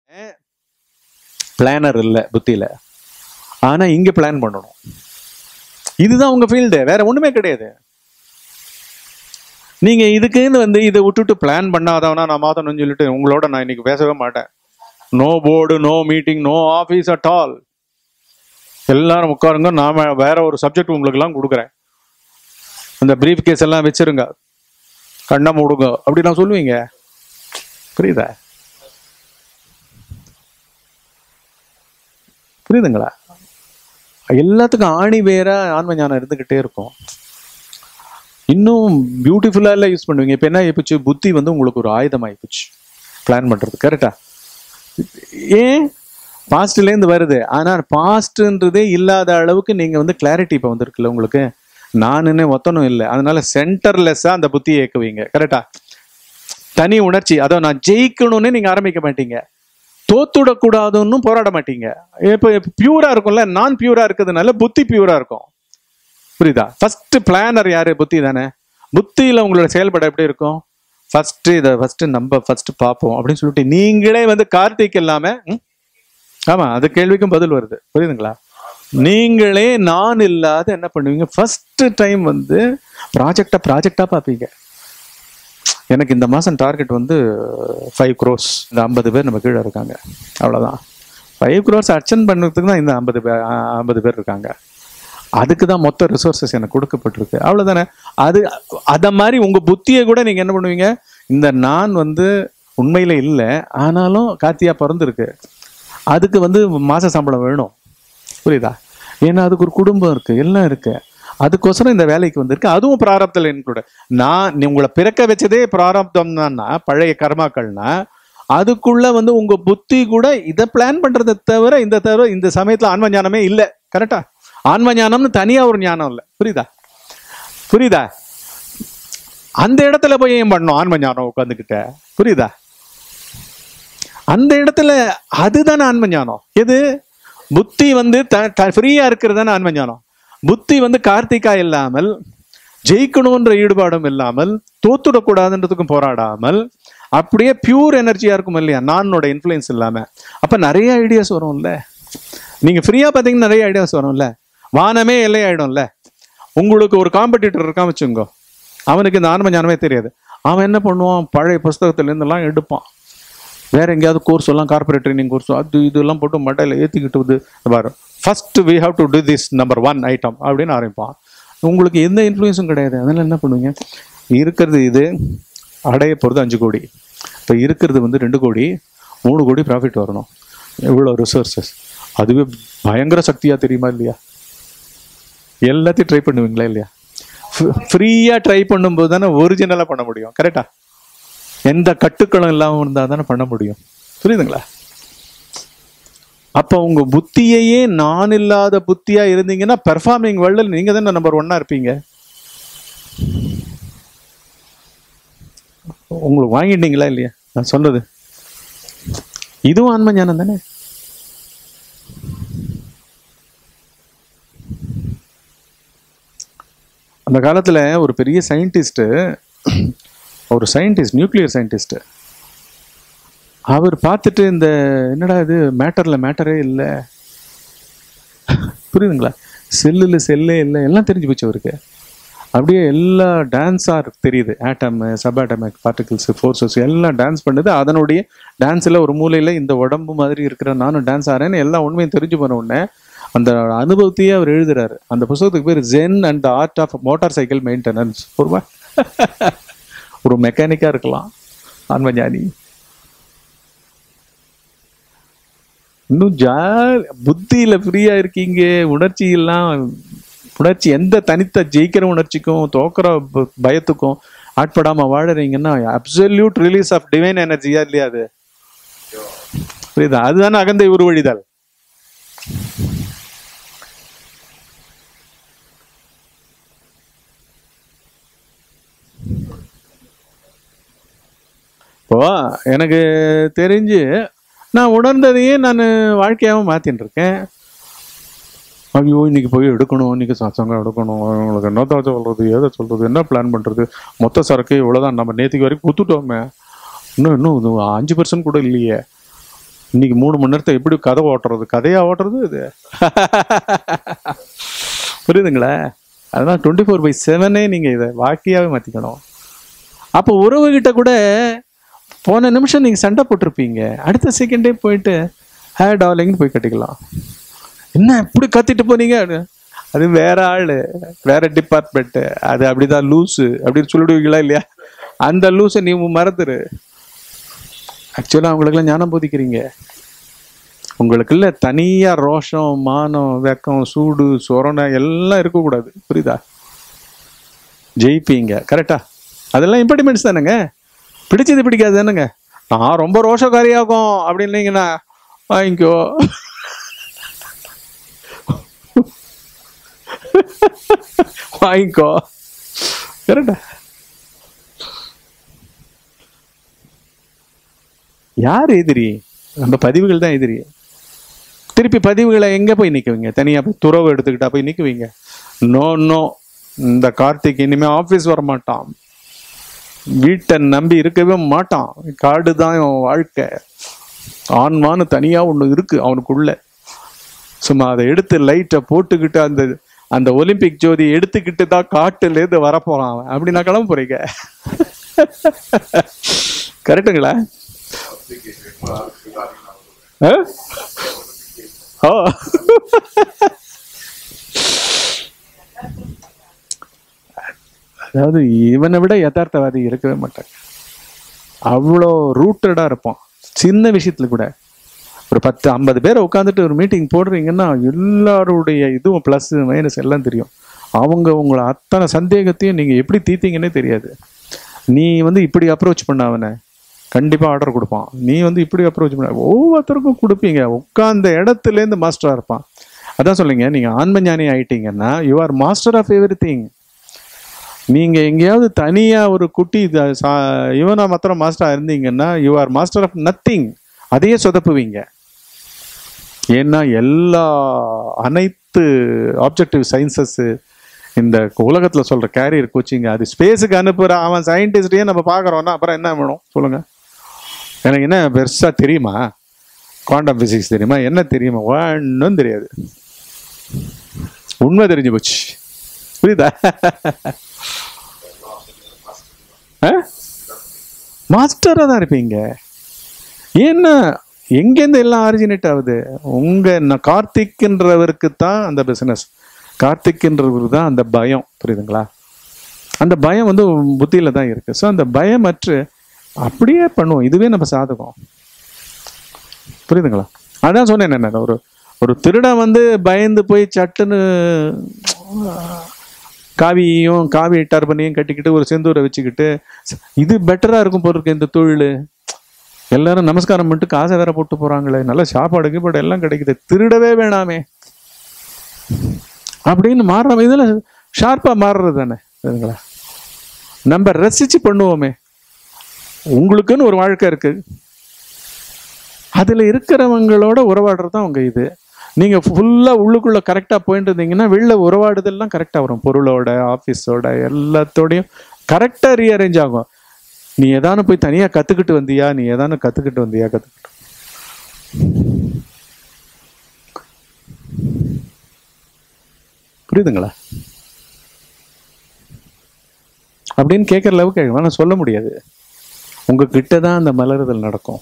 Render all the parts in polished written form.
Planar இல்லை புத்தியில. ஆனா இங்க பிளான் பண்ணணும். இதுதான் உங்க ஃபீல்டு, வேற ஒண்ணுமே கிடையாது. நீங்க இதுக்குன்னு வந்து இதை விட்டுட்டு பிளான் பண்ணாதவனா நான் மாத்தணும்னு சொல்லிட்டு உங்களோட நான் இன்னைக்கு பேசவே மாட்டேன். No board, no meeting, no office at all. எல்லாரும் உட்காருங்க, நாம வேற ஒரு சப்ஜெக்ட் உங்களுக்கு எல்லாம் கொடுக்குறேன், இந்த பிரீஃப் கேஸ் எல்லாம் வச்சிருங்க, கண்ணை மூடுங்க அப்படி நான் சொல்லுவீங்க. புரியுதா? புரியுதுங்களா? எல்லாத்துக்கும் ஆணி வேற ஆன்ம ஞானம் இருந்துகிட்டே இருக்கும். இன்னும் பியூட்டிஃபுல்லா எல்லாம் யூஸ் பண்ணுவீங்க. இப்ப என்ன ஆயிப்போச்சு, புத்தி வந்து உங்களுக்கு ஒரு ஆயுதம் ஆயிப்போச்சு பிளான் பண்றது. கரெக்டா? ஏன் பாஸ்ட்ல இருந்து வருது, ஆனா பாஸ்ட்ன்றதே இல்லாத அளவுக்கு நீங்க வந்து கிளாரிட்டி இப்ப வந்துருக்குல்ல உங்களுக்கு. நானுன்னு ஒத்தனும் இல்லை, அதனால சென்டர்லெஸ்ஸா அந்த புத்தியை இயக்குவீங்க. கரெக்டா? தனி உணர்ச்சி, அதோ நான் ஜெயிக்கணும்னு நீங்க ஆரம்பிக்க மாட்டீங்க, தோத்துடக்கூடாதுன்னு போராட மாட்டீங்க. இப்ப பியூரா இருக்கும்ல, நான் பியூரா இருக்கிறதுனால புத்தி பியூரா இருக்கும். புரியுதா? ஃபர்ஸ்ட் பிளானர் யாரு? புத்தி தானே. புத்தியில உங்களோட செயல்பட எப்படி இருக்கும்? நம்ம ஃபர்ஸ்ட் பார்ப்போம் அப்படின்னு சொல்லிட்டு நீங்களே வந்து கார்த்திக் இல்லாம, ஆமா, அது கேள்விக்கும் பதில் வருது. புரியுதுங்களா? நீங்களே நான் இல்லாத என்ன பண்ணுவீங்க, ஃபர்ஸ்ட் டைம் வந்து ப்ராஜெக்டா பார்ப்பீங்க. எனக்கு இந்த மாசம் டார்கெட் வந்து 5 crores. இந்த 50 பேர் நம்ம கீழே இருக்காங்க, அவ்வளவுதான். 5 crores அச்சன் பண்ணுறதுக்கு தான் இந்த 50 பேர் இருக்காங்க. அதுக்கு தான் மொத்த ரிசோர்சஸ் எனக்கு கொடுக்கப்பட்டிருக்கு, அவ்வளவுதானே. அத மாதிரி உங்க புத்தியை கூட நீங்க என்ன பண்ணுவீங்க, இந்த நான் வந்து உண்மையில இல்லை, ஆனாலும் கார்த்தியா பிறந்திருக்கு, அதுக்கு வந்து மாச சம்பளம் வேணும். புரியுதா? ஏன்னா அதுக்கு ஒரு குடும்பம் இருக்கு, எல்லாம் இருக்கு, அதுக்கோசரம் இந்த வேலைக்கு வந்திருக்கு. அதுவும் பிராரப்தில் இன்க்ளூட். நீ உங்களை பிறக்க வச்சதே பிராரப்தம் தான்னா, பழைய கர்மாக்கள்னா, அதுக்குள்ள வந்து உங்க புத்தி கூட இதை பிளான் பண்றதை தவிர இந்த சமயத்துல ஆன்ம ஞானமே இல்லை. கரெக்டா? ஆன்ம ஞானம்னு தனியா ஒரு ஞானம் இல்லை. புரியுதா? அந்த இடத்துல போய் ஏன் பண்ணணும் ஆன்ம ஞானம் உட்காந்துக்கிட்ட? புரியுதா? அந்த இடத்துல அதுதானே ஆன்ம ஞானம். எது? புத்தி வந்து ஃப்ரீயா இருக்கிறது தானே ஆன்ம ஞானம். புத்தி வந்து கார்த்திகா இல்லாமல், ஜெயிக்கணும்ன்ற ஈடுபாடும் இல்லாமல், தோத்துடக்கூடாதுன்றதுக்கும் போராடாமல், அப்படியே பியூர் எனர்ஜியா இருக்கும் இல்லையா, நானோட இன்ஃப்ளூயன்ஸ் இல்லாம. அப்ப நிறைய ஐடியாஸ் வரும்ல. நீங்க ஃப்ரீயா பாத்தீங்கன்னா நிறைய ஐடியாஸ் வரும்ல. வானமே எல்லையாயிடும்ல. உங்களுக்கு ஒரு காம்படிட்டர் இருக்கான்னு வச்சுங்க, அவனுக்கு இந்த ஆன்ம ஞானமே தெரியாது. அவன் என்ன பண்ணுவான், பழைய புஸ்தகத்துல இருந்தெல்லாம் எடுப்பான், வேற எங்கேயாவது கோர்ஸ் எல்லாம், கார்பரேட் ட்ரைனிங் கோர்ஸ், இதெல்லாம் போட்டு மட்டையில ஏற்றிக்கிட்டு பாரு, first we have to do this number 1 item அப்படின்னு ஆரம்பிப்பான். உங்களுக்கு எந்த இன்ஃப்ளூயன்ஸும் கிடையாது. அதனால என்ன பண்ணுவீங்க, இருக்கிறது இது, அடைய போகிறது 5 கோடி, இப்போ இருக்கிறது வந்து 2 கோடி, 3 கோடி ப்ராஃபிட் வரணும், எவ்வளோ ரிசோர்ஸஸ். அதுவே பயங்கர சக்தியாக தெரியுமா இல்லையா? எல்லாத்தையும் ட்ரை பண்ணுவீங்களா இல்லையா? ஃப்ரீயாக ட்ரை பண்ணும்போது தானே ஒரிஜினலாக பண்ண முடியும். கரெக்டா? எந்த கட்டுக்களும் இல்லாமல் இருந்தால் தானே பண்ண முடியும். புரியுதுங்களா? அப்போ உங்க புத்தியையே நான் இல்லாத புத்தியா இருந்தீங்கன்னா பெர்ஃபார்மிங் வேர்ல்டில் நீங்க தானே நம்பர் 1 இருப்பீங்க. உங்களுக்கு வாங்கிட்டீங்களா இல்லையா நான் சொன்னது? இதுவும் ஆன்ம ஞானம் தானே. அந்த காலத்துல ஒரு பெரிய சயின்டிஸ்ட், நியூக்ளியர் சயின்டிஸ்ட், அவர் பார்த்துட்டு இந்த என்னடா இது மேட்டரே இல்லை, புரியுதுங்களா, செல்லே இல்லை, எல்லாம் தெரிஞ்சு போச்சு அவருக்கு. அப்படியே எல்லா டான்ஸாக தெரியுது, ஆட்டம், சப் ஆட்டமிக் பார்ட்டிகிள்ஸ், ஃபோர்ஸஸ் எல்லாம் டான்ஸ் பண்ணுது. அதனுடைய டான்ஸில் ஒரு மூலையில் இந்த உடம்பு மாதிரி இருக்கிற நானும் டான்ஸ் ஆறேன்னு எல்லா உண்மையும் தெரிஞ்சு போன உடனே அந்த அனுபவத்தையே அவர் எழுதுறாரு. அந்த புத்தகத்துக்கு பேர் Zen and the art of motorcycle maintenance. ஒரு மெக்கானிக்கா இருக்கலாம் ஆன்மஞானி. இன்னும் புத்தியில ஃப்ரீயா இருக்கீங்க. உணர்ச்சி எந்த தனித்த ஜெயிக்கிற உணர்ச்சிக்கும் தோக்கிற பயத்துக்கும் ஆட்படாம வாழறீங்கன்னா அப்சல்யூட் ரிலீஸ் ஆஃப் டிவைன் எனர்ஜியா இல்லையா? அது புரியுதா? அதுதானே அகந்தை உருவழிதல். இப்போ எனக்கு தெரிஞ்சு நான் உணர்ந்ததையே நான் வாழ்க்கையாகவும் மாத்தின்னு இருக்கேன். ஐயோ இன்னைக்கு போய் எடுக்கணும், இன்னைக்கு சத்சங்கம் எடுக்கணும், உங்களுக்கு என்னதான் சொல்றது, எதை சொல்றது, என்ன பிளான் பண்றது, மொத்த சரக்கு இவ்வளவுதான், நம்ம நேற்றுக்கு வரைக்கும் கொடுத்துட்டோமே, இன்னும் 5% கூட இல்லையே, இன்னைக்கு 3 மணி நேரத்தை எப்படி கதை ஓட்டுறது, கதையா ஓட்டுறது இது. புரியுதுங்களா? அதெல்லாம் 24/7 நீங்க இதை வாக்கியாவே மாத்திக்கணும். அப்போ உறவுகிட்ட கூட போன நிமிஷம் நீங்க சண்டை போட்டிருப்பீங்க, அடுத்த செகண்டே போயிட்டு ஹே டார்லிங்னு போய் கட்டிக்கலாம். என்ன இப்படி கத்திட்டு போனீங்க, அது வேற ஆளு, வேற டிபார்ட்மெண்ட், அது அப்படிதான் லூஸு அப்படின்னு சொல்லிடுவீங்களா இல்லையா? அந்த லூஸை நீ மறந்துரு. ஆக்சுவலா அவங்களுக்குலாம் ஞானம் போதிக்கிறீங்க. உங்களுக்குள்ள தனியா ரோஷம், மானம், வெக்கம், சூடு, சொரணை எல்லாம் இருக்கக்கூடாது. புரியுதா? ஜெயிப்பீங்க. கரெக்டா? அதெல்லாம் இம்பார்ட்மெண்ட்ஸ் தானேங்க. பிடிச்சது பிடிக்காது தானேங்க. நான் ரொம்ப ரோஷக்காரியாகும் அப்படின்னீங்கன்னா வாங்கிக்கோ. வாங்கிக்கோ. கரெக்டா? யார் எதிரி? நம்ம பதிவுகள் தான் எதிரி. திருப்பி பதிவுகளை எங்க போய் நிக்குவீங்க? தனியா போய் துறவு எடுத்துக்கிட்டா போய் நிக்குவீங்க? நோ நோ, இந்த கார்த்திக் இனிமே ஆபீஸ் வர மாட்டான், வீட்டை நம்பி இருக்கவே மாட்டான், காடு தான் அவன் வாழ்க்கை, ஆன்மான்னு தனியா ஒண்ணு இருக்கு அவனுக்குள்ள, சும்மா அதை எடுத்து லைட்டை போட்டுக்கிட்டு அந்த அந்த ஒலிம்பிக் ஜோதி எடுத்துக்கிட்டு தான் காட்டுல இருந்து வரப்போறான் அவன் அப்படின்னா கிளம்ப போறீங்க. கரெக்டுங்களா? அதாவது இவனை விட யதார்த்தவாதி இருக்கவே மாட்டாங்க. அவ்வளோ ரூட்டடா இருப்பான். சின்ன விஷயத்துல கூட ஒரு 10-50 பேரை உட்காந்துட்டு ஒரு மீட்டிங் போடுறீங்கன்னா எல்லாருடைய இதுவும் பிளஸ் மைனஸ் எல்லாம் தெரியும். அவங்க உங்களை அத்தனை சந்தேகத்தையும் நீங்க எப்படி தீர்த்தீங்கன்னே தெரியாது. நீ இப்படி அப்ரோச் பண்ண அவனை கண்டிப்பா ஆர்டர் கொடுப்பான். நீ இப்படி அப்ரோச் பண்ண ஒவ்வொருத்தருக்கும் கொடுப்பீங்க. உட்கார்ந்த இடத்துல இருந்து மாஸ்டரா இருப்பான். அதான் சொல்லுங்க, நீங்க ஆன்ம ஞானி ஆயிட்டீங்கன்னா you are master of everything. நீங்க எங்கேயாவது தனியா ஒரு குட்டி இவனா மாத்திரம் மாஸ்டரா இருந்தீங்கன்னா you are master of nothing. அதையே சொதப்புவீங்க. ஏன்னா எல்லா அனைத்து ஆப்ஜெக்டிவ் சயின்சஸ் இந்த உலகத்துல சொல்ற கேரியர் கோச்சிங், அது ஸ்பேஸுக்கு அனுப்புற அவன் சயின்டிஸ்டையே நம்ம பாக்குறோம்னா அப்புறம் என்ன வேணும் சொல்லுங்க? எனக்கு என்ன பெருசா தெரியுமா? குவாண்டம் பிசிக்ஸ் தெரியுமா? என்ன தெரியுமா? ஒன்றும் தெரியாது. உண்மை தெரிஞ்சு போச்சு. புரியுதா? மாஸ்டரா தான் இருப்பீங்க. ஏன்னா எங்கேருந்து எல்லாம் ஆரிஜினேட் ஆகுது? உங்க கார்த்திக்ன்றவருக்கு தான் அந்த பிசினஸ், கார்த்திக்ன்றவருக்கு தான் அந்த பயம். புரியுதுங்களா? அந்த பயம் புத்தியில தான் இருக்கு. ஸோ அந்த பயமற்று அப்படியே பண்ணுவோம். இதுவே நம்ம சாதகம். புரியுதுங்களா? அதான் சொன்னேன் என்ன, ஒரு திருடன் பயந்து போய் சட்டுன்னு காவி டர்பனையும் கட்டிக்கிட்டு ஒரு செந்தூரை வச்சுக்கிட்டு இது பெட்டரா இருக்கும் போல இருக்கு இந்த தொழில், எல்லாரும் நமஸ்காரம் பண்ணிட்டு காசை வேற போட்டு போறாங்களே, நல்ல சாப்பாடு கீப்பாடு எல்லாம் கிடைக்குது, திருடவே வேணாமே அப்படின்னு மாறுற இதுல ஷார்ப்பா மாறுறது தானே. சரிங்களா? நம்ம ரசிச்சு பண்ணுவோமே. உங்களுக்குன்னு ஒரு வாழ்க்கை இருக்கு, அதுல இருக்கிறவங்களோட உறவாடுறது தான் உங்க இது. நீங்க ஃபுல்லா உள்ளுக்குள்ள கரெக்டா போயிட்டு இருந்தீங்கன்னா வெளில உறவாடுதல்லாம் கரெக்டா வரும். பொருளோட, ஆபீஸோட எல்லாத்தோடையும் கரெக்டா ரீஅரேஞ்ச் ஆகும். நீ ஏதானு போய் தனியா கத்துக்கிட்டு வந்தியா, நீ ஏதானு கத்துக்கிட்டு வந்தியா, கத்துக்கிட்டு புரியுதுங்களா? அப்படின்னு கேட்கற அளவுக்கு ஆனா சொல்ல முடியாது. உங்ககிட்ட தான் அந்த மலருதல் நடக்கும்.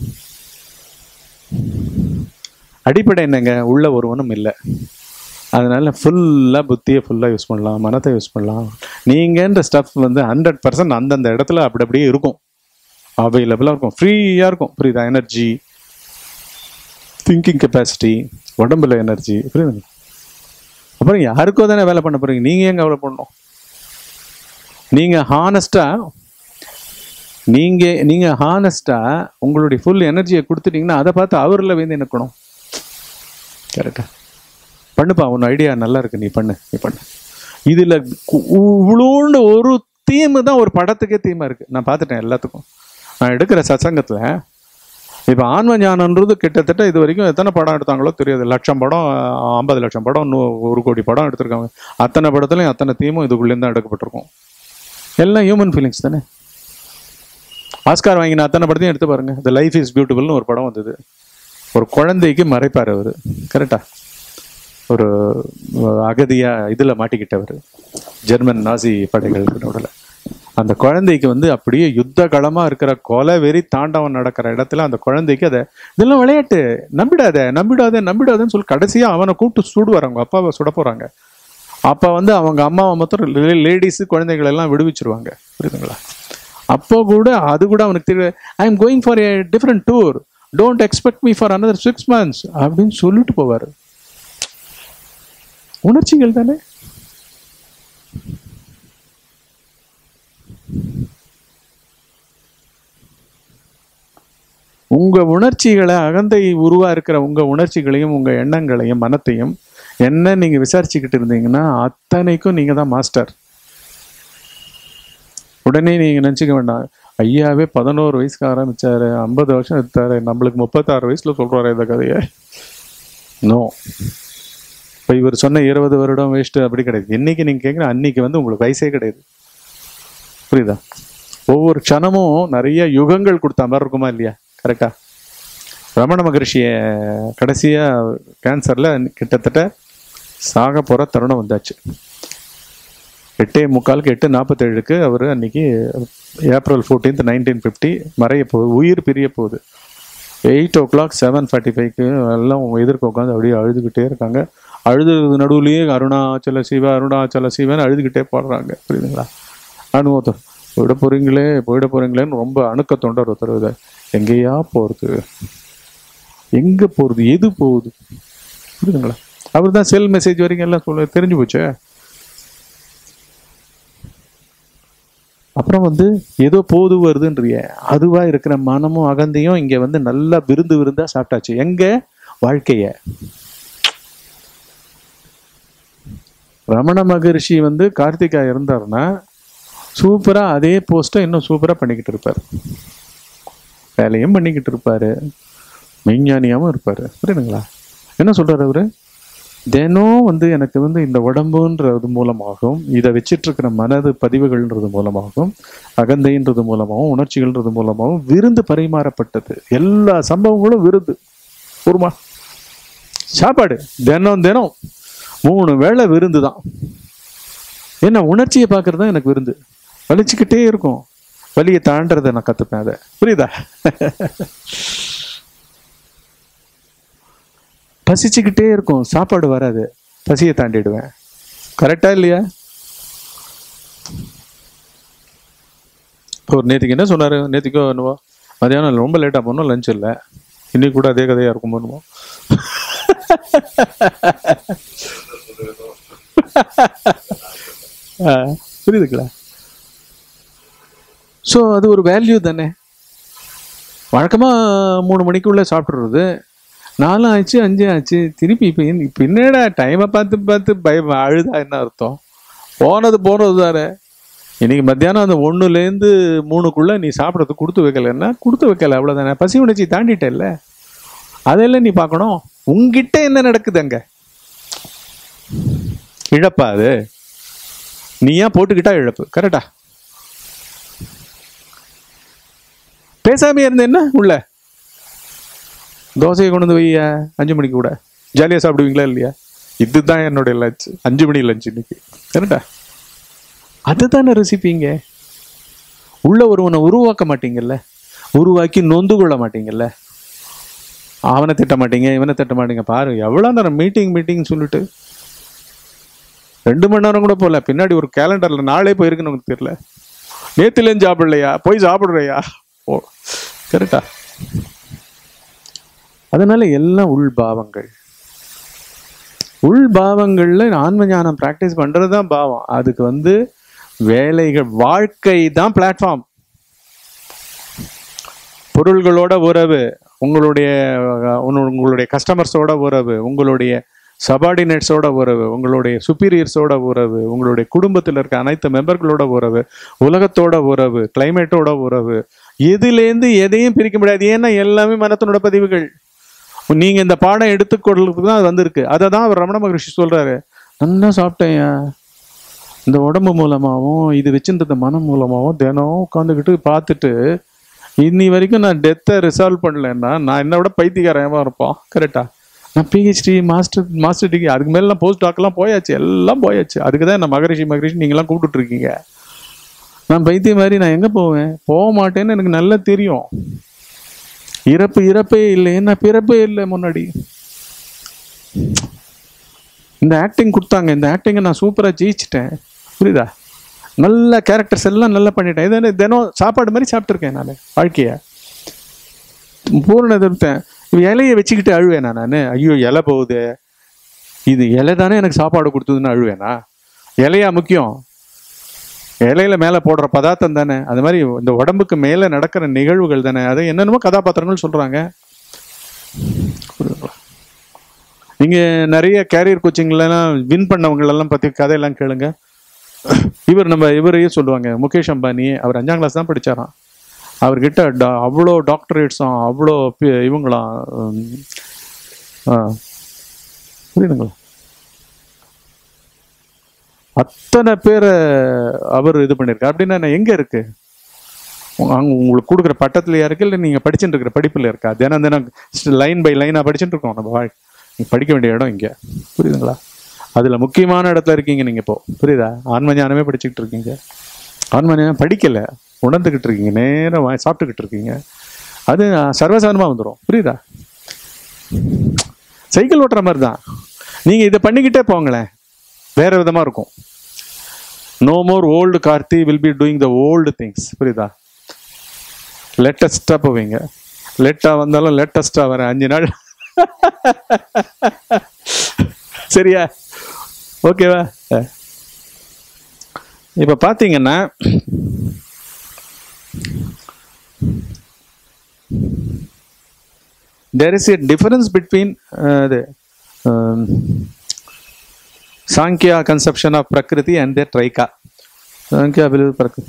அடிப்படை என்னங்க? உள்ள ஒருவனும் இல்லை. அதனால ஃபுல்லா புத்தியை ஃபுல்லா யூஸ் பண்ணலாம், மனத்தை யூஸ் பண்ணலாம். நீங்கன்ற ஸ்டஃப் 100% அந்தந்த இடத்துல அப்படி அப்படியே இருக்கும், அவைலபிளா இருக்கும், ஃப்ரீயா இருக்கும். புரியுதா? எனர்ஜி, திங்கிங் கெப்பாசிட்டி, உடம்புல எனர்ஜி. புரியுதுங்க? அப்புறம் யாருக்கோ தானே வேலை பண்ண போறீங்க, நீங்க ஏன் கவலை பண்ணணும்? நீங்க ஹானஸ்டா உங்களுடைய ஃபுல் எனர்ஜியை கொடுத்துட்டீங்கன்னா அதை பார்த்து அவர்ல நினைக்கணும். கரெக்டா? பண்ணுப்பா, உன் ஐடியா நல்லா இருக்கு, நீ பண்ணு. இதுல இவ்வளோண்டு ஒரு தீம் தான் ஒரு படத்துக்கே தீமா இருக்கு. நான் பார்த்துட்டேன் எல்லாத்துக்கும். நான் எடுக்கிற சத்சங்கத்துல இப்ப ஆன்ம ஞானம்ன்றது கிட்டத்தட்ட இது வரைக்கும் எத்தனை படம் எடுத்தாங்களோ தெரியாது. 1,00,000 படம், 50 லட்சம் படம், 1 கோடி படம் எடுத்திருக்காங்க. அத்தனை படத்துலையும் அத்தனை தீமும் இதுக்குள்ளேருந்து தான் எடுக்கப்பட்டிருக்கும். எல்லாம் ஹியூமன் ஃபீலிங்ஸ் தானே. ஆஸ்கார் வாங்கின அத்தனை படத்தையும் எடுத்து பாருங்க. த லைஃப் இஸ் பியூட்டிஃபுல்னு ஒரு படம் வந்தது. ஒரு குழந்தைக்கு மறைப்பார் அவரு, கரெக்டா? ஒரு அகதியா இதுல மாட்டிக்கிட்டவர், ஜெர்மன் நாசி படைகளுக்கு நடுவில். அந்த குழந்தைக்கு வந்து அப்படியே யுத்த களமா இருக்கிற கொலை வெறி தாண்டவன் நடக்கிற இடத்துல அந்த குழந்தைக்கு அதை இதெல்லாம் விளையாட்டு, நம்பிடாதேன்னு சொல்லி கடைசியா அவனை கூப்பிட்டு சுடுவார். அவங்க அப்பாவை சுட போறாங்க. அப்ப வந்து அவங்க அம்மாவை மொத்தம் லேடிஸ் குழந்தைகள் எல்லாம் விடுவிச்சிருவாங்க, புரியுதுங்களா? அப்போ கூட அது கூட அவனுக்கு தெரியும், I am going for a different tour, don't expect me for another 6 months அப்படின்னு சொல்லிட்டு போவார். உணர்ச்சிகள் தானே. உங்க உணர்ச்சிகளை, அகந்தை உருவா இருக்கிற உங்க உணர்ச்சிகளையும் உங்க எண்ணங்களையும் மனத்தையும் என்ன நீங்க விசாரிச்சுக்கிட்டு இருந்தீங்கன்னா அத்தனைக்கும் நீங்க தான் மாஸ்டர். உடனே நீங்க நினைச்சுக்க வேண்டாம், ஐயாவே 11 வயசுக்கு ஆரம்பிச்சாரு, 50 வருஷம் எடுத்தாரு, நம்மளுக்கு 36 வயசுல சொல்றாரு இந்த கதையை. நோ, இப்ப இவர் சொன்ன 20 வருடம் வேஸ்ட் அப்படி கிடையாது. என்னைக்கு நீங்க கேட்குற அன்னைக்கு வந்து உங்களுக்கு வயசே கிடையாது, புரியுதா? ஒவ்வொரு க்ஷணமும் நிறைய யுகங்கள் கொடுத்த மாதிரி இருக்குமா இல்லையா? கரெக்டா? ரமண மகரிஷிய கடைசியா கேன்சர்ல கிட்டத்தட்ட சாக போற தருணம் வந்தாச்சு. 8:45 8:47 அவர் அன்னைக்கு April 14th 1950 மறைய போகுது, உயிர் பிரிய போகுது. 8 o'clock 7:45 எல்லாம் எதிர்க்க உட்காந்து அப்படியே அழுதுகிட்டே இருக்காங்க. அழுது நடுவுலயே அருணாச்சல சிவன் அழுதுகிட்டே பாடுறாங்க, புரியுதுங்களா? அனுபவம், போயிட போறீங்களேன்னு ரொம்ப அணுக்கத்தோண்ட ஒருத்தர், எங்கேயா போறது, எங்க போறது, எது போகுது, புரியுதுங்களா? அவர் தான் செல் மெசேஜ் வரைக்கும் எல்லாம் சொல்ல தெரிஞ்சு போச்சு. அப்புறம் வந்து ஏதோ போது வருதுன்றிய, அதுவா இருக்கிற மனமும் அகந்தையும் இங்க வந்து நல்லா விருந்தா சாப்பிட்டாச்சு. எங்க வாழ்க்கைய ரமண மகரிஷி வந்து கார்த்திகா இருந்தாருன்னா சூப்பரா அதே போஸ்ட்டை இன்னும் சூப்பரா பண்ணிக்கிட்டு இருப்பாரு, வேலையும் பண்ணிக்கிட்டு இருப்பாரு, மெய்ஞானியாவும் இருப்பாரு, புரியுதுங்களா? என்ன சொல்றாரு அவரு? தினம் வந்து எனக்கு வந்து இந்த உடம்புன்றது மூலமாகவும், இதை வச்சிட்டு இருக்கிற மனது பதிவுகள்ன்றது மூலமாகவும், அகந்தைன்றது மூலமாகவும், உணர்ச்சிகள்ன்றது மூலமாகவும் விருந்து பரிமாறப்பட்டது. எல்லா சம்பவங்களும் விருந்து. ஒருமா சாப்பாடு தினம் 3 வேளை விருந்து தான். என்ன உணர்ச்சியை பார்க்கறது தான் எனக்கு விருந்து. வலிச்சுக்கிட்டே இருக்கும், வலியை தாண்டறதை நான் கத்துப்பேன். அதை புரியுதா? பசிச்சுக்கிட்டே இருக்கும், சாப்பாடு வராது, பசியை தாண்டிடுவேன். கரெக்டா இல்லையா? ஒரு நேற்றுக்கு என்ன சொன்னாரு, நேற்றுக்கோ என்னவோ மதியானம் ரொம்ப லேட்டா போனோம், லஞ்ச் இல்லை, இன்னைக்கு கூட அதே கதையா இருக்கும் போனோமோ. புரியுதுங்களா? ஸோ அது ஒரு வேல்யூ தானே. வழக்கமா 3 மணிக்குள்ள சாப்பிட்றது, 4 ஆச்சு 5 ஆச்சு, திருப்பி இப்போ என்னடா டைமை பார்த்து பயம் அழுதா என்ன அர்த்தம்? போனது தானே. இன்னைக்கு மத்தியானம் அந்த 1லேருந்து 3க்குள்ள நீ சாப்பிட்றது கொடுத்து வைக்கலன்னா கொடுத்து வைக்கல, அவ்வளோதானே. பசி உணர்ச்சி தாண்டிட்டல்ல, அதெல்லாம் நீ பார்க்கணும். உங்ககிட்ட என்ன நடக்குது அங்க? இழப்பா அது? நீயா போட்டுக்கிட்டா இழப்பு, கரெக்டா? பேசாம இருந்த என்ன உள்ள தோசையை கொண்டு வந்து வைய, 5 மணிக்கு கூட ஜாலியா சாப்பிடுவீங்களா இல்லையா? இதுதான் என்னுடைய லஞ்ச், 5 மணி லஞ்ச் இன்னைக்கு, கரெக்டா? அதுதானே ரசிப்பீங்க. உள்ள ஒருவனை உருவாக்க மாட்டீங்கல்ல, உருவாக்கி நொந்து கொள்ள மாட்டீங்கல்ல, அவனை திட்ட மாட்டீங்க, இவனை திட்ட மாட்டீங்க. பாருங்க எவ்வளவு நேரம் மீட்டிங் சொல்லிட்டு 2 மணி நேரம் கூட போல, பின்னாடி ஒரு கேலண்டர்ல நாளே போயிருக்குன்னு உங்களுக்கு தெரியல. நேத்துலேயும் சாப்பிடலையா, போய் சாப்பிடுறையா, ஓ கரெக்டா? அதனால எல்லாம் உள்பாவங்கள்ல ஆன்ம ஞானம் பிராக்டிஸ் பண்றதுதான் பாவம். அதுக்கு வந்து வேலைகள், வாழ்க்கை தான் பிளாட்ஃபார்ம். பொருள்களோட உறவு, உங்களுடைய கஸ்டமர்ஸோட உறவு, உங்களுடைய சபார்டினேட்ஸோட உறவு, உங்களுடைய சுப்பீரியர்ஸோட உறவு, உங்களுடைய குடும்பத்தில் இருக்க அனைத்து மெம்பர்களோட உறவு, உலகத்தோட உறவு, கிளைமேட்டோட உறவு, எதுலேருந்து எதையும் பிரிக்க முடியாது. ஏன்னா எல்லாமே மனத்தினோட பதிவுகள். நீங்க இந்த பாடம் எடுத்துக்கொள்றதுக்கு தான் அது வந்திருக்கு. அதை தான் அவர் ரமண மகரிஷி சொல்றாரு, நல்லா சாப்பிட்டேன், இந்த உடம்பு மூலமாகவும் இது வச்சிருந்த மனம் மூலமாகவும் தினம் உட்காந்துக்கிட்டு பார்த்துட்டு இன்னி வரைக்கும் நான் டெத்தை ரிசால்வ் பண்ணலன்னா நான் என்ன விட பைத்தியக்காரமா இருப்போம். கரெக்டா? நான் பிஹெச்டி மாஸ்டர் டிகிரி அதுக்கு மேலாம் போஸ்ட் டாக்லாம் போயாச்சு, எல்லாம் போயாச்சு. அதுக்கு தான் நான் மகரிஷி நீங்களாம் கூப்பிட்டு இருக்கீங்க. நான் பைத்திய மாதிரி நான் எங்கே போவேன்? போக மாட்டேன்னு எனக்கு நல்லா தெரியும். இறப்பே இல்லை, என்ன பிறப்பே இல்லை. முன்னாடி இந்த ஆக்டிங் கொடுத்தாங்க, இந்த ஆக்டிங்கை நான் சூப்பராக ஜெயிச்சிட்டேன். புரியுதா? நல்ல கேரக்டர்ஸ் எல்லாம் நல்லா பண்ணிட்டேன். இதை தினம் சாப்பாடு மாதிரி சாப்பிட்ருக்கேன் நான். வாழ்க்கைய பூரண திருத்தேன். இலையை வச்சுக்கிட்டு அழுவேனா நான்? ஐயோ இலை போகுது, இது இலை தானே எனக்கு சாப்பாடு கொடுத்ததுன்னு அழுவேனா? இலையா முக்கியம்? இலையில மேலே போடுற பதார்த்தம் தானே. அது மாதிரி இந்த உடம்புக்கு மேலே நடக்கிற நிகழ்வுகள் தானே. அதை என்னென்னமோ கதாபாத்திரங்கள் சொல்றாங்க. நீங்க நிறைய கேரியர் கோச்சிங்லாம் வின் பண்ணவங்களெல்லாம் பத்தி கதையெல்லாம் கேளுங்க. இவரையே சொல்லுவாங்க, முகேஷ் அம்பானி. அவர் 5ஆம் கிளாஸ் தான் படிச்சாராம். அவர்கிட்ட அவ்வளோ டாக்டரேட்ஸும் அவ்வளோ இவங்களாம் புரியுதுங்களா, அத்தனை பேரை அவர் இது பண்ணியிருக்காரு. அப்படின்னா எங்க இருக்கு? அங்கே உங்களுக்கு கொடுக்குற பட்டத்துலையா இருக்கு, இல்லை நீங்கள் படிச்சுட்டு இருக்கிற படிப்பில் இருக்கா? தினம் லைன் பை லைனாக படிச்சுட்டு இருக்கோம் நம்ம வாழ்க்கை. நீங்கள் படிக்க வேண்டிய இடம் இங்கே. புரியுதுங்களா? அதில் முக்கியமான இடத்துல இருக்கீங்க நீங்கள் இப்போ. புரியுதா? ஆன்மஞானமே படிச்சுக்கிட்டு இருக்கீங்க. ஆன்மஞானம் படிக்கலை, உணர்ந்துக்கிட்டு இருக்கீங்க, நேரம் சாப்பிட்டுக்கிட்டு இருக்கீங்க. அது சர்வசாதாரணமாக வந்துடும். புரியுதா? சைக்கிள் ஓட்டுற மாதிரி தான். நீங்கள் இதை பண்ணிக்கிட்டே போங்களேன், வேற விதமாக இருக்கும். No more old Karthi will be doing the old things. புரியுதா? லேட்டஸ்டாக போவீங்க. லேட்டாக வந்தாலும் லேட்டஸ்டாக வரேன் 5 நாள். சரியா? ஓகேவா? இப்போ பார்த்தீங்கன்னா there is a difference between the Sankhya conception of Prakriti and their Traika. Sankhya believe Prakriti.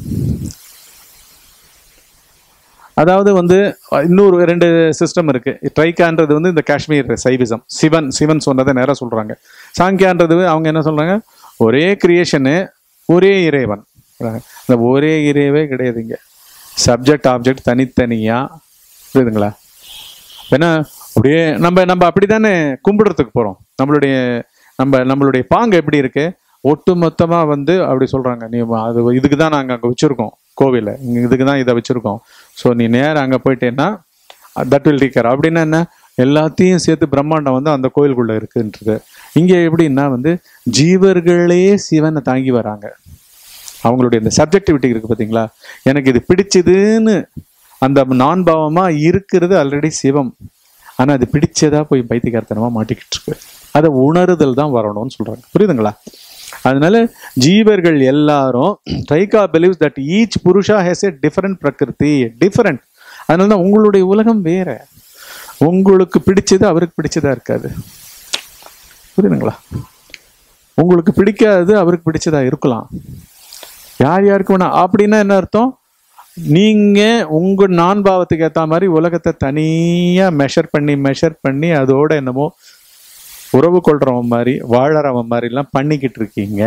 அதாவது இன்னொரு 2 சிஸ்டம் இருக்கு. ட்ரைக்கான்றது இந்த காஷ்மீர் சைவிசம். சிவன் சொன்னதை நேரம் சொல்றாங்க. சாங்கியான்றது அவங்க என்ன சொல்றாங்க? ஒரே கிரியேஷனு, ஒரே இறைவன். இந்த ஒரே இறைவே கிடையாதுங்க. சப்ஜெக்ட் ஆப்ஜெக்ட் தனித்தனியா. புரியுதுங்களா? ஏன்னா அப்படியே நம்ம அப்படித்தானே கும்பிடுறதுக்கு போறோம். நம்மளுடைய பாங்கு எப்படி இருக்கு? ஒட்டு மொத்தமா அப்படி சொல்றாங்க, நீ அது இதுக்கு தான் நாங்கள் அங்கே வச்சிருக்கோம் கோவில, இதுக்கு தான் இதை வச்சிருக்கோம். ஸோ நீ நேரம் அங்கே போயிட்டேன்னா தட் வில் டேக் கேர். அப்படின்னா என்ன? எல்லாத்தையும் சேர்த்து பிரம்மாண்டம் அந்த கோயிலுக்குள்ள இருக்குன்றது. இங்கே எப்படின்னா ஜீவர்களே சிவனை தாங்கி வராங்க. அவங்களுடைய இந்த சப்ஜெக்டிவிட்டி இருக்கு பார்த்தீங்களா? எனக்கு இது பிடிச்சதுன்னு அந்த நான் பாவமா இருக்கிறது ஆல்ரெடி சிவம். ஆனா அது பிடிச்சதா போய் பைத்தியக்காரத்தனமா மாட்டிக்கிட்டு இருக்கு. அதை உணருதல் தான் வரணும்னு சொல்றாங்க. புரியுதுங்களா? அதனால ஜீவர்கள் எல்லாரும் Trika believes that each purusha has a different prakriti, different. அதனால தான் உங்களுடைய உலகம் வேற. உங்களுக்கு பிடிச்சது அவருக்கு பிடிச்சதா இருக்காது. புரியுதுங்களா? உங்களுக்கு பிடிக்காது அவருக்கு பிடிச்சதா இருக்கலாம். யாருக்கு வேணா. அப்படின்னா என்ன அர்த்தம்? நீங்க உங்க நான் பாவத்துக்கு ஏற்ற மாதிரி உலகத்தை தனியா மெஷர் பண்ணி அதோட என்னமோ உறவு கொள்றவன் மாதிரி வாழறவன் மாதிரி எல்லாம் பண்ணிக்கிட்டு இருக்கீங்க.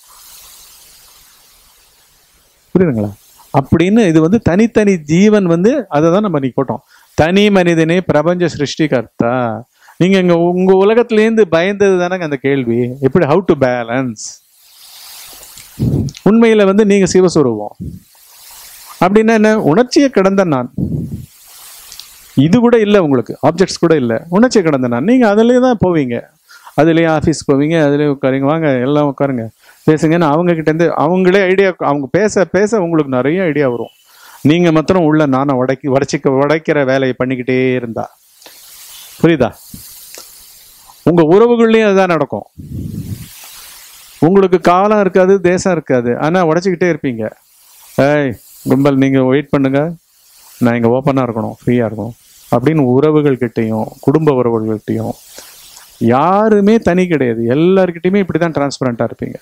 புரியுதுங்களா? அப்படின்னு இது தனித்தனி ஜீவன் அதை தான் நம்ம இன்னைக்கு போட்டோம். தனி மனிதனே பிரபஞ்ச சிருஷ்டிகர்த்தா. நீங்க உங்க உலகத்திலேருந்து பயந்தது தானே அந்த கேள்வி. எப்படி ஹவு டு பேலன்ஸ்? உண்மையில நீங்க சிவஸ்வரூபம். அப்படின்னா என்ன? உணர்ச்சியை கடந்த நான். இது கூட இல்லை உங்களுக்கு, ஆப்ஜெக்ட்ஸ் கூட இல்லை, உணர்ச்சியை கடந்த நான். நீங்க அதுலேயே தான் போவீங்க. அதுலேயே ஆஃபீஸ் போவீங்க, அதுலேயே உட்காருங்க, வாங்க எல்லாம் உட்காருங்க பேசுங்கன்னு அவங்க கிட்டேருந்து அவங்களே ஐடியா, அவங்க பேச உங்களுக்கு நிறைய ஐடியா வரும். நீங்க மாத்திரம் உள்ள நானை உடைக்கிற வேலையை பண்ணிக்கிட்டே இருந்தா. புரியுதா? உங்க உறவுகள்லையும் அதுதான் நடக்கும். உங்களுக்கு காலம் இருக்காது, தேசம் இருக்காது, ஆனா உடைச்சிக்கிட்டே இருப்பீங்க. ஏய் கும்பல், நீங்க வெயிட் பண்ணுங்க, நான் இங்க ஓப்பனா இருக்கணும், ஃப்ரீயா இருக்கணும் அப்படின்னு உறவுகள் கிட்டையும் குடும்ப உறவுகள்கிட்டையும் யாருமே தனி கிடையாது. எல்லார்கிட்டையுமே இப்படிதான் டிரான்ஸ்பரண்டா இருப்பீங்க.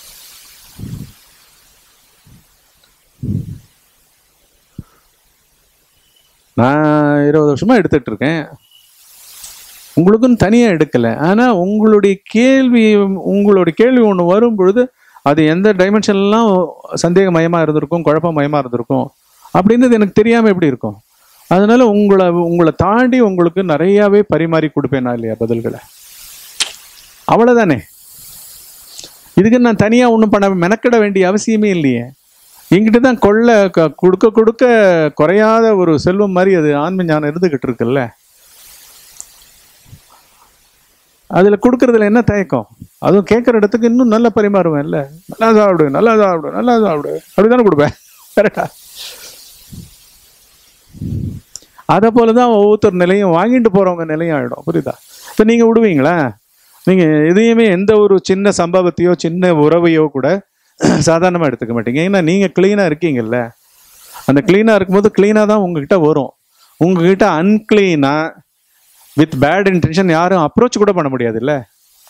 நான் 20 வருஷமா எடுத்துட்டு இருக்கேன். உங்களுக்குன்னு தனியா எடுக்கல. ஆனா உங்களுடைய கேள்வி ஒண்ணு வரும் பொழுது அது எந்த டைமென்ஷன்லாம் சந்தேகமயமா இருந்திருக்கும், குழப்பமயமா இருந்திருக்கும் அப்படின்றது எனக்கு தெரியாம எப்படி இருக்கும்? அதனால உங்களை தாண்டி உங்களுக்கு நிறையாவே பரிமாறி கொடுப்பேனா இல்லையா பதில்களை? அவ்வளவுதானே. இதுக்கு நான் தனியா ஒன்றும் பண்ண மெனக்கிட வேண்டிய அவசியமே இல்லையே. என்கிட்ட தான் கொடுக்க கொடுக்க குறையாத ஒரு செல்வம் மாதிரி அது ஆன்ம ஞானம் இருந்துகிட்டு இருக்குல்ல. அதுல கொடுக்கறதுல என்ன தயக்கம்? அதுவும் கேட்கற இடத்துக்கு இன்னும் நல்ல பரிமாறுவேன் இல்ல. நல்லா சாப்பிடு, நல்லா சாப்பிடு, நல்லா சாப்பிடு, அப்படித்தானே கொடுப்பேன். கரெக்டா? அதை போலதான் ஒவ்வொருத்தர் நிலையும் வாங்கிட்டு போறவங்க நிலையும் ஆயிடும். புரியுதா? இப்ப நீங்க விடுவீங்களா? நீங்க எதையுமே எந்த ஒரு சின்ன சம்பவத்தையோ சின்ன உறவையோ கூட சாதாரணமா எடுத்துக்க மாட்டீங்க. ஏன்னா நீங்க கிளீனா இருக்கீங்கல்ல. அந்த கிளீனா இருக்கும்போது கிளீனா தான் உங்ககிட்ட வரும். உங்ககிட்ட அன்கிளீனா வித் பேட் இன்டென்ஷன் யாரும் அப்ரோச் கூட பண்ண முடியாது இல்ல.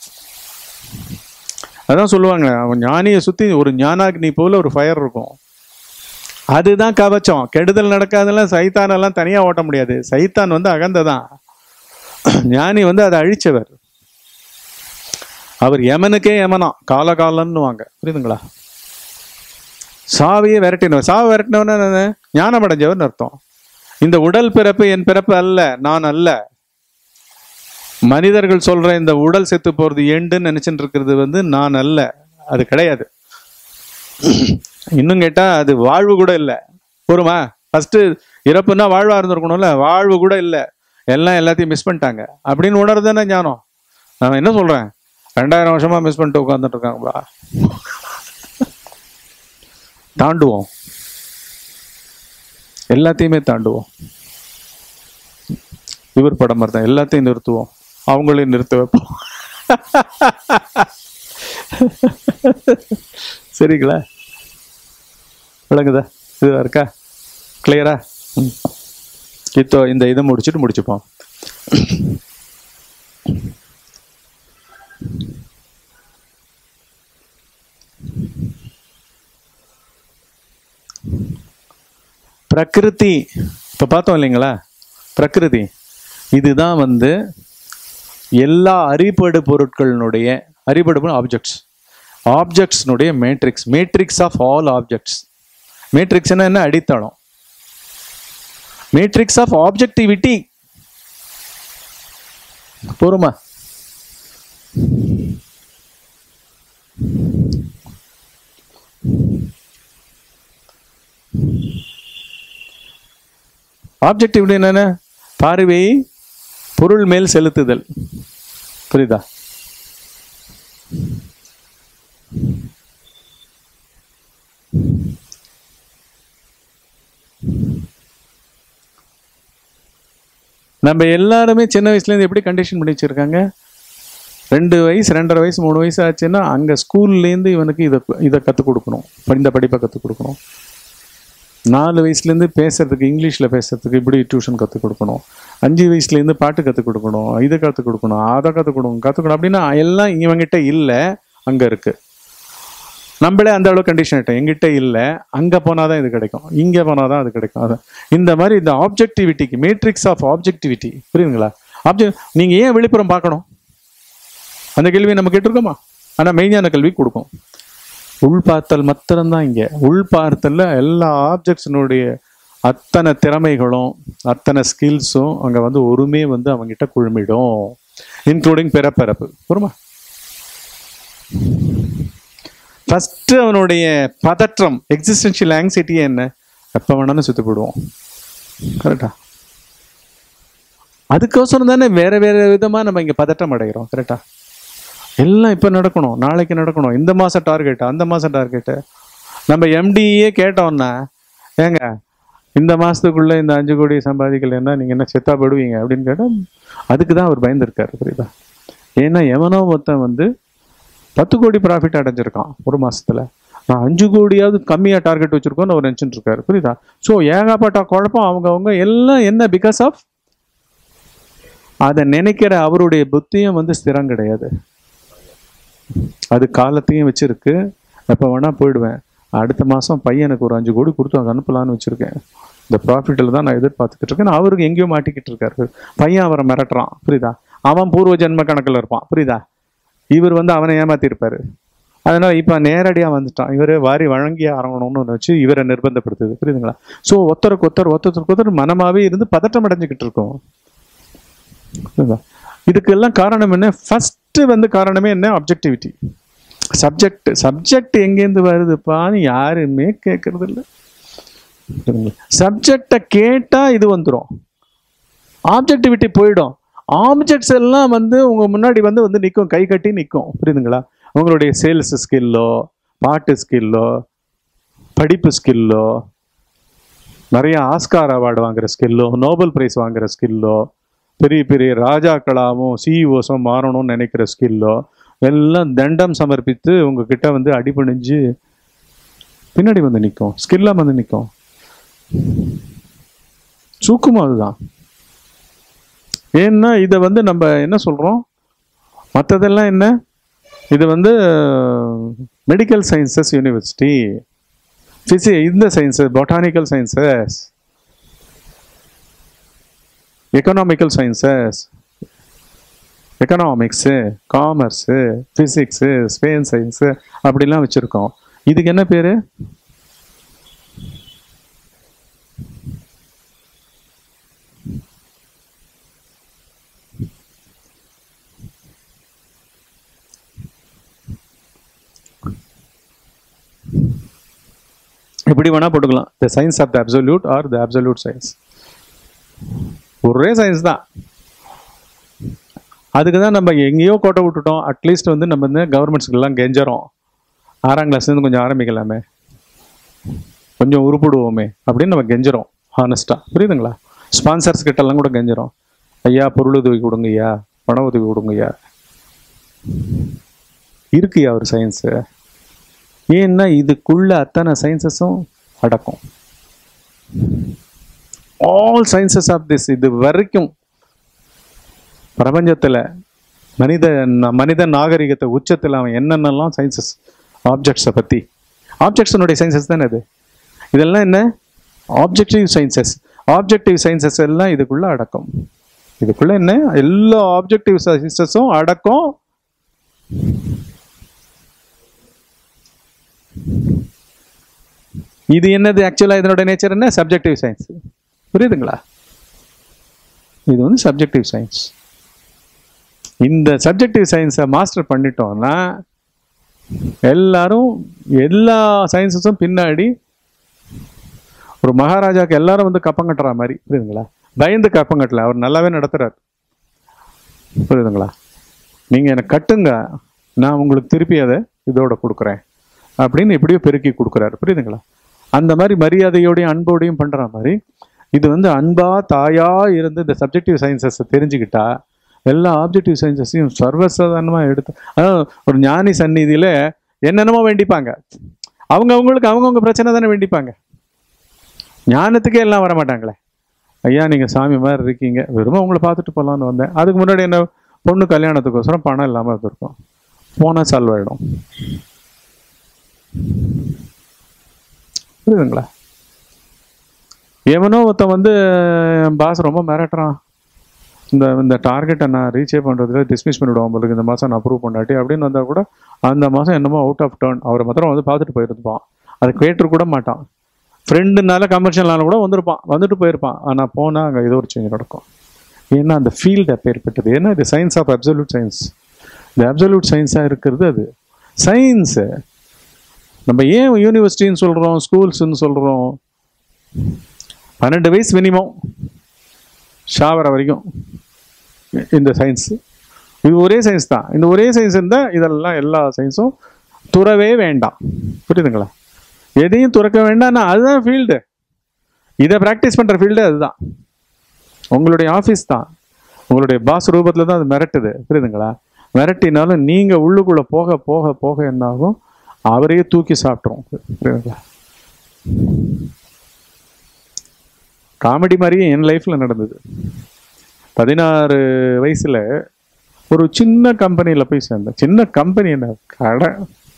அதான் சொல்லுவாங்க, அவன் ஞானியை சுத்தி ஒரு ஞானாக்னி போல ஒரு ஃபயர் இருக்கும். அதுதான் கவச்சம். கெடுதல் நடக்காதெல்லாம் சைத்தானெல்லாம் தனியா ஓட்ட முடியாது. சைத்தான் வந்து அகந்ததான். ஞானி வந்து அதை அழிச்சவர். அவர் யமனுக்கே யமனா, காலகாலன்னு வாங்க. புரியுதுங்களா? சாவியை விரட்டினவர். சாவை விரட்டினவர்னு ஞானம் அடைஞ்சவர்னு அர்த்தம். இந்த உடல் பிறப்பு என் பிறப்பு அல்ல, நான் அல்ல. மனிதர்கள் சொல்ற இந்த உடல் செத்து போறது எண்டுன்னு நினைச்சுட்டு இருக்கிறது வந்து நான் அல்ல, அது கிடையாது. இன்னும் கேட்டா அது வாழ்வு கூட இல்லை. பொறுமா? ஃபர்ஸ்ட் இறப்புன்னா வாழ்வா இருந்திருக்கணும்ல. வாழ்வு கூட இல்லை, எல்லாம் எல்லாத்தையும் மிஸ் பண்ணிட்டாங்க அப்படின்னு உணர்றதுதானே ஞானம். நான் என்ன சொல்றேன், 2000 வருஷமா மிஸ் பண்ணிட்டு உட்காந்துட்டு இருக்காங்களா? தாண்டுவோம், எல்லாத்தையுமே தாண்டுவோம். இவர் படம் மாதிரி தான், எல்லாத்தையும் நிறுத்துவோம், அவங்களையும் நிறுத்த வைப்போம். சரிங்களா? விளங்குதா? இதுவா இருக்கா? கிளியரா? இப்போ இந்த இதை முடிச்சுப்போம். பிரகிருதி இப்ப பார்த்தோம் இல்லைங்களா? பிரகிருதி இதுதான் வந்து எல்லா அறிபடு பொருட்களினுடைய ஆப்ஜெக்ட்ஸ்னுடைய matrix of all objects. Matrix என்ன? அடித்தளம். Matrix of objectivity. போருமா? ஆப்ஜெக்டிவிட்டி என்னன்னா பார்வை பொருள் மேல் செலுத்துதல். புரியுதா? நம்ம எல்லாருமே சின்ன வயசுல இருந்து எப்படி கண்டிஷன் பண்ணி வச்சிருக்காங்க? 2 வயசு 2.5 வயசு 3 வயசு ஆச்சுன்னா அங்க ஸ்கூல்ல இருந்து இவனுக்கு இதை கற்றுக் கொடுக்கணும், இந்த படிப்பை கற்றுக் கொடுக்கணும். 4 வயசுலேருந்து பேசுறதுக்கு, இங்கிலீஷில் பேசுறதுக்கு இப்படி டியூஷன் கற்றுக் கொடுக்கணும். 5 வயசுலேருந்து பாட்டு கற்றுக் கொடுக்கணும், இதை கற்றுக் கொடுக்கணும், அதை கற்றுக்கணும் அப்படின்னா எல்லாம் இவங்கிட்ட இல்லை, அங்கே இருக்கு. நம்மளே அந்த அளவு கண்டிஷன் ஆகிட்டோம். எங்கிட்ட இல்லை, அங்கே போனால் தான் இது கிடைக்கும், இங்கே போனால் தான் அது கிடைக்கும். அதான் இந்த மாதிரி இந்த ஆப்ஜெக்டிவிட்டிக்கு மேட்ரிக்ஸ் ஆஃப் ஆப்ஜெக்டிவிட்டி. புரியுதுங்களா? நீங்கள் ஏன் வெளிப்புறம் பார்க்கணும்? அந்த கேள்வியை நம்ம கேட்டிருக்கோமா? ஆனால் மெய்ஞான கல்வி கொடுக்கும். உள்பார்த்தல் மாத்திரம்தான். இங்கே உள்பார்த்தல்ல எல்லா ஆப்ஜெக்ட்ஸினுடைய அத்தனை திறமைகளும் அத்தனை ஸ்கில்ஸும் அங்கே வந்து ஒருமே வந்து அவங்ககிட்ட குழுமிடும், இன்க்ளூடிங் பிறப்பிறப்பு. புரியுமா? ஃபர்ஸ்ட் அவனுடைய பதற்றம், எக்ஸிஸ்டென்ஷியல் ஆங்ஸைட்டியே என்ன? எப்போ வேணாலும் சுற்றி போடுவோம். கரெக்டா? அதுக்கோசரம் தானே வேற வேற விதமாக நம்ம இங்கே பதற்றம் அடைகிறோம். கரெக்டா? எல்லாம் இப்போ நடக்கணும், நாளைக்கு நடக்கணும், இந்த மாதம் டார்கெட்டு, அந்த மாதம் டார்கெட்டு. நம்ம எம்டியே கேட்டோம்னா, ஏங்க இந்த மாதத்துக்குள்ளே இந்த 5 கோடி சம்பாதிக்கலைன்னா நீங்கள் என்ன செத்தா போடுவீங்க அப்படின்னு கேட்டால் அதுக்கு தான் அவர் பயந்துருக்காரு. புரியுதா? ஏன்னா எவனோ ஒருத்தன் வந்து 10 கோடி ப்ராஃபிட் அடைஞ்சிருக்கான் ஒரு மாதத்தில், நான் 5 கோடியாவது கம்மியாக டார்கெட் வச்சுருக்கோன்னு அவர் நினச்சிட்டு இருக்காரு. புரியுதா? ஸோ ஏகப்பட்ட குழப்பம். அவங்க எல்லாம் என்ன? பிகாஸ் ஆஃப் அதை நினைக்கிற அவருடைய புத்தியும் வந்து ஸ்திரம் கிடையாது. அது காலத்தையும் வச்சிருக்கு. எப்போ வேணா போயிடுவேன், அடுத்த மாதம் பையனுக்கு ஒரு 5 கோடி கொடுத்து அங்கே அனுப்பலான்னு வச்சுருக்கேன், இந்த ப்ராஃபிட்டில் தான் நான் எதிர்பார்த்துக்கிட்டு இருக்கேன். அவருக்கு எங்கேயோ மாட்டிக்கிட்டு இருக்காரு. பையன் அவரை மிரட்டுறான். புரியுதா? அவன் பூர்வ ஜென்ம கணக்கில் இருப்பான். புரியுதா? இவர் வந்து அவனை ஏமாத்திருப்பாரு. அதனால இப்ப நேரடியா வந்துட்டான், இவரு வாரி வழங்கியே ஆரம்பணும்னு வச்சு இவரை நிர்பந்தப்படுத்துது. புரியுதுங்களா? ஸோ ஒருத்தருக்கு மனமாவே இருந்து பதட்டம் அடைஞ்சுக்கிட்டு இருக்கோம். இதுக்கெல்லாம் காரணம் என்ன? ஃபர்ஸ்ட் காரணமே என்ன? ஆப்ஜெக்டிவிட்டி. சப்ஜெக்ட் எங்கேருந்து வருதுப்பான்னு யாருமே கேட்கறது இல்லை. சப்ஜெக்டை கேட்டா இது வந்துடும், ஆப்ஜெக்டிவிட்டி போயிடும். ஆப்ஜெக்ட்ஸ் எல்லாம் உங்க முன்னாடி வந்து நிற்கும், கை கட்டி நிற்கும். புரியுதுங்களா? உங்களுடைய சேல்ஸ் ஸ்கில்லோ, பாட்டு ஸ்கில்லோ, படிப்பு ஸ்கில்லோ, நிறைய ஆஸ்கார் அவார்டு வாங்குற ஸ்கில்லோ, நோபல் பிரைஸ் வாங்குற ஸ்கில்லோ, பெரிய பெரிய ராஜாக்களாகவும் சிஇஓஸும் மாறணும்னு நினைக்கிற ஸ்கில்லோ எல்லாம் தண்டம் சமர்ப்பித்து உங்ககிட்ட அடிபணிஞ்சு பின்னாடி நிற்கும், ஸ்கில்லா நிற்கும். சூக்குமா அதுதான். ஏன்னா இதை நம்ம என்ன சொல்றோம், மற்றதெல்லாம் என்ன, இது மெடிக்கல் சயின்சஸ் யூனிவர்சிட்டி, இந்த sciences, botanical sciences, economical sciences, economics, commerce, physics, space science அப்படிலாம் வச்சுருக்கோம். இதுக்கு என்ன பேர்? எப்படி வேணா போட்டுக்கலாம், the science of the absolute or the absolute science. ஒரே சயின்ஸ் தான். அதுக்கு தான் நம்ம எங்கேயோ கோட்டை விட்டுட்டோம். அட்லீஸ்ட் நம்ம கவர்மெண்ட்ஸ்க்கெல்லாம் கெஞ்சறோம், 6ஆம் கிளாஸ்லேருந்து கொஞ்சம் ஆரம்பிக்கலாமே, கொஞ்சம் உருப்பிடுவோமே அப்படின்னு நம்ம கெஞ்சறோம் ஹானஸ்டா. புரியுதுங்களா? ஸ்பான்சர்ஸ் கிட்டலாம் கூட கெஞ்சறோம், ஐயா பொருள் உதவி கொடுங்க ஐயா, பண உதவி கொடுங்க ஐயா. இருக்குயா ஒரு சயின்ஸு. ஏன்னா இதுக்குள்ள அத்தனை சயின்சஸும் அடக்கும். All sciences of this. இது வரைக்கும் பிரபஞ்சத்தில் மனித நாகரிகத்தை உச்சத்தில் அவன் என்னென்னலாம் சயின்சஸ், ஆப்ஜெக்ட்ஸை பற்றி, ஆப்ஜெக்ட்ஸனுடைய சயின்சஸ் தானே அது. இதெல்லாம் என்ன? Objective sciences. ஆப்ஜெக்டிவ் சயின்சஸ் எல்லாம் இதுக்குள்ள அடக்கம். இதுக்குள்ள என்ன? எல்லா ஆப்ஜெக்டிவ் சயின்சஸும் அடக்கம். இது என்னது? ஆக்சுவலா இதனோட நேச்சர் என்ன? Subjective science. புரியுதுங்களா? இது சப்ஜெக்டிவ் சயின்ஸ். இந்த சப்ஜெக்டிவ் சயின்ஸை மாஸ்டர் பண்ணிட்டோம்னா எல்லாரும் எல்லா சயின்ஸஸும் பின்னாடி ஒரு மகாராஜாவுக்கு எல்லாரும் கப்பம் கட்டுற மாதிரி. புரியுதுங்களா? பயந்து கப்பம் கட்டல, அவர் நல்லாவே நடத்துறாரு. புரியுதுங்களா? நீங்க எனக்கு கட்டுங்க, நான் உங்களுக்கு திருப்பி அதை இதோட கொடுக்குறேன் அப்படின்னு எப்படியோ பெருக்கி கொடுக்குறாரு. புரியுதுங்களா? அந்த மாதிரி மரியாதையோடையும் அன்போடையும் பண்ற மாதிரி இது அன்பா தாயா இருந்து இந்த சப்ஜெக்டிவ் சயின்சஸ் தெரிஞ்சுக்கிட்டா எல்லா ஆப்ஜெக்டிவ் சயின்சஸையும் சர்வசாதாரணமா எடுத்து, அதாவது ஒரு ஞானி சந்நிதியில என்னென்னமோ வேண்டிப்பாங்க. அவங்களுக்கு அவங்கவுங்க பிரச்சனை தானே வேண்டிப்பாங்க. ஞானத்துக்கே எல்லாம் வர மாட்டாங்களே. ஐயா நீங்க சாமி மாதிரி இருக்கீங்க, வெறும் உங்களை பார்த்துட்டு போகலான்னு வந்தேன். அதுக்கு முன்னாடி என்ன, பொண்ணு கல்யாணத்துக்கோசரம் பணம் இல்லாமல் இருந்திருக்கும், போனால் சால்வ் ஆயிடும். புரியுதுங்களா? எவனோ ஒருத்தன் பாஸ் ரொம்ப மிரட்டுறான், இந்த டார்கெட்டை நான் ரீச்சே பண்ணுறதுல டிஸ்மிஸ் பண்ணிவிடுவோம் உங்களுக்கு, இந்த மாதம் நான் அப்ரூவ் பண்ணாட்டி அப்படின்னு வந்தால் கூட அந்த மாதம் என்னமோ அவுட் ஆஃப் டர்ன், அவரை மாத்திரம் பார்த்துட்டு போயிருப்பான். அதை கேட்டு கூட மாட்டான். ஃப்ரெண்டுனால கமர்ஷியல்னால கூட வந்துட்டு போயிருப்பான். ஆனால் போனால் அங்கே ஏதோ ஒரு சேஞ்ச் நடக்கும். ஏன்னா அந்த ஃபீல்டு அப்பேற்பட்டது. ஏன்னா இது சயின்ஸ் ஆஃப் அப்சல்யூட் சயின்ஸ். இந்த அப்சல்யூட் சயின்ஸாக இருக்கிறது அது சயின்ஸு. நம்ம ஏன் யூனிவர்சிட்டின்னு சொல்கிறோம், ஸ்கூல்ஸ்ன்னு சொல்கிறோம்? 12 வயசு மினிமம் ஷாவர வரைக்கும் இந்த சயின்ஸ். இது ஒரே சயின்ஸ் தான். இந்த ஒரே சயின்ஸ் இருந்தால் இதெல்லாம் எல்லா சயின்ஸும் துறவே வேண்டாம். புரியுதுங்களா? எதையும் துறக்க வேண்டாம்னா அதுதான் ஃபீல்டு. இதை ப்ராக்டிஸ் பண்ணுற ஃபீல்டு அதுதான். உங்களுடைய ஆஃபீஸ் தான், உங்களுடைய பாஸ் ரூபத்தில் தான் அது மிரட்டுது. புரியுதுங்களா? மிரட்டினாலும் நீங்கள் உள்ளுக்குள்ளே போக போக போக என்னாகும், அவரையே தூக்கி சாப்பிட்றோம். புரியுதுங்களா? காமெடி மாதிரியே என் லைஃப்பில் நடந்தது. 16 வயசில் ஒரு சின்ன கம்பெனியில் போய் சேர்ந்தேன். சின்ன கம்பெனி என்ன, கடை.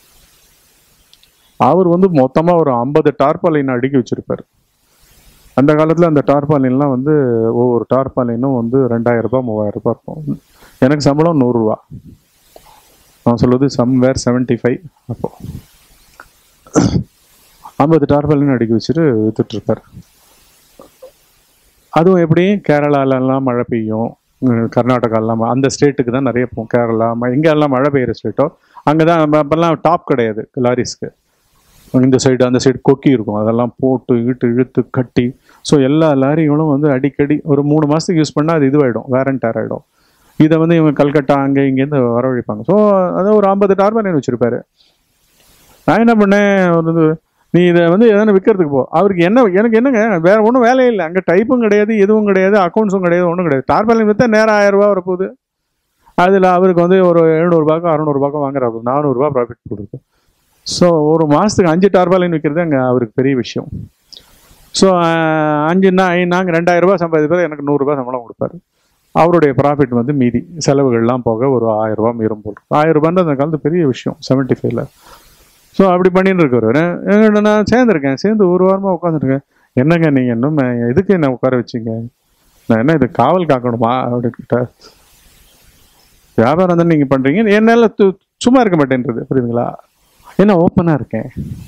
அவர் மொத்தமாக ஒரு 50 டார்பாலின் அடுக்கி வச்சிருப்பார். அந்த காலத்தில் அந்த டார்பாலின்லாம் ஒவ்வொரு டார்பாலினும் 2000 ரூபாய் 3000 ரூபாய் இருக்கும். எனக்கு சம்பளம் 100 ரூபா. அவன் சொல்லுவது சம்வேர் 75. அப்போ 50 டார்பாலின் அடுக்கி வச்சுட்டு வித்துட்டு இருப்பார். அதுவும் எப்படி, கேரளாலெல்லாம் மழை பெய்யும், கர்நாடகாலாம் அந்த ஸ்டேட்டுக்கு தான் நிறைய போகும். கேரளா எங்கெல்லாம் மழை பெய்கிற ஸ்டேட்டோ அங்கே தான். அப்போல்லாம் டாப் கிடையாது லாரிஸ்க்கு. இந்த சைடு அந்த சைடு கொக்கி இருக்கும், அதெல்லாம் போட்டு இழுத்து கட்டி. ஸோ எல்லா லாரிகளும் வந்து அடிக்கடி ஒரு 3 மாதத்துக்கு யூஸ் பண்ணால் அது இதுவாகிடும், வேரண்டேர் ஆகிடும். இதை வந்து இவங்க கல்கட்டா அங்கே இங்கேருந்து வரவழைப்பாங்க. ஸோ அதை ஒரு 50 டார்பாலின் வச்சுருப்பாரு. நான் என்ன பண்ணேன், ஒரு நீ இதை வந்து எதனா விற்கிறதுக்கு போ. அவருக்கு எனக்கு என்னங்க வேறு ஒன்றும் வேலையே இல்லை. அங்கே டைப்பும் கிடையாது, எதுவும் கிடையாது, அக்கௌண்ட்ஸும் கிடையாது, ஒன்றும் கிடையாது. டார்பாலின் விற்றா நேரம் 1000 ரூபா வரப்போகுது. அதில் அவருக்கு வந்து ஒரு 700 600 வாங்குறாரு, 400 ரூபா ப்ராஃபிட் கொடுக்கு. ஸோ ஒரு மாதத்துக்கு 5 டார்பாலின் விற்கிறது அங்கே அவருக்கு பெரிய விஷயம். ஸோ 5ன்னா நாங்கள் 2000 ரூபா சம்பாதிப்பார், எனக்கு 100 ரூபா சம்பளம் கொடுப்பாரு. அவருடைய ப்ராஃபிட் வந்து மீதி செலவுகள்லாம் போக ஒரு 1000 ரூபா மீறும் போல். 1000 ரூபான்றது அந்த காலத்து பெரிய விஷயம் 75ல். ஸோ அப்படி பண்ணிட்டு இருக்கிறவர் எங்கிட்ட நான் சேர்ந்து 1 வாரமாக உட்காந்துருக்கேன். என்னங்க நீங்கள் இன்னும் எதுக்கு என்ன உட்கார வச்சிங்க, நான் என்ன இது காவல் காக்கணுமா அப்படின்ட்டு. வியாபாரம் தான் நீங்கள் பண்ணுறீங்க, என்னால் சும்மா இருக்க மாட்டேன்றது, புரியுதுங்களா? ஏன்னா ஓப்பனாக இருக்கேன்.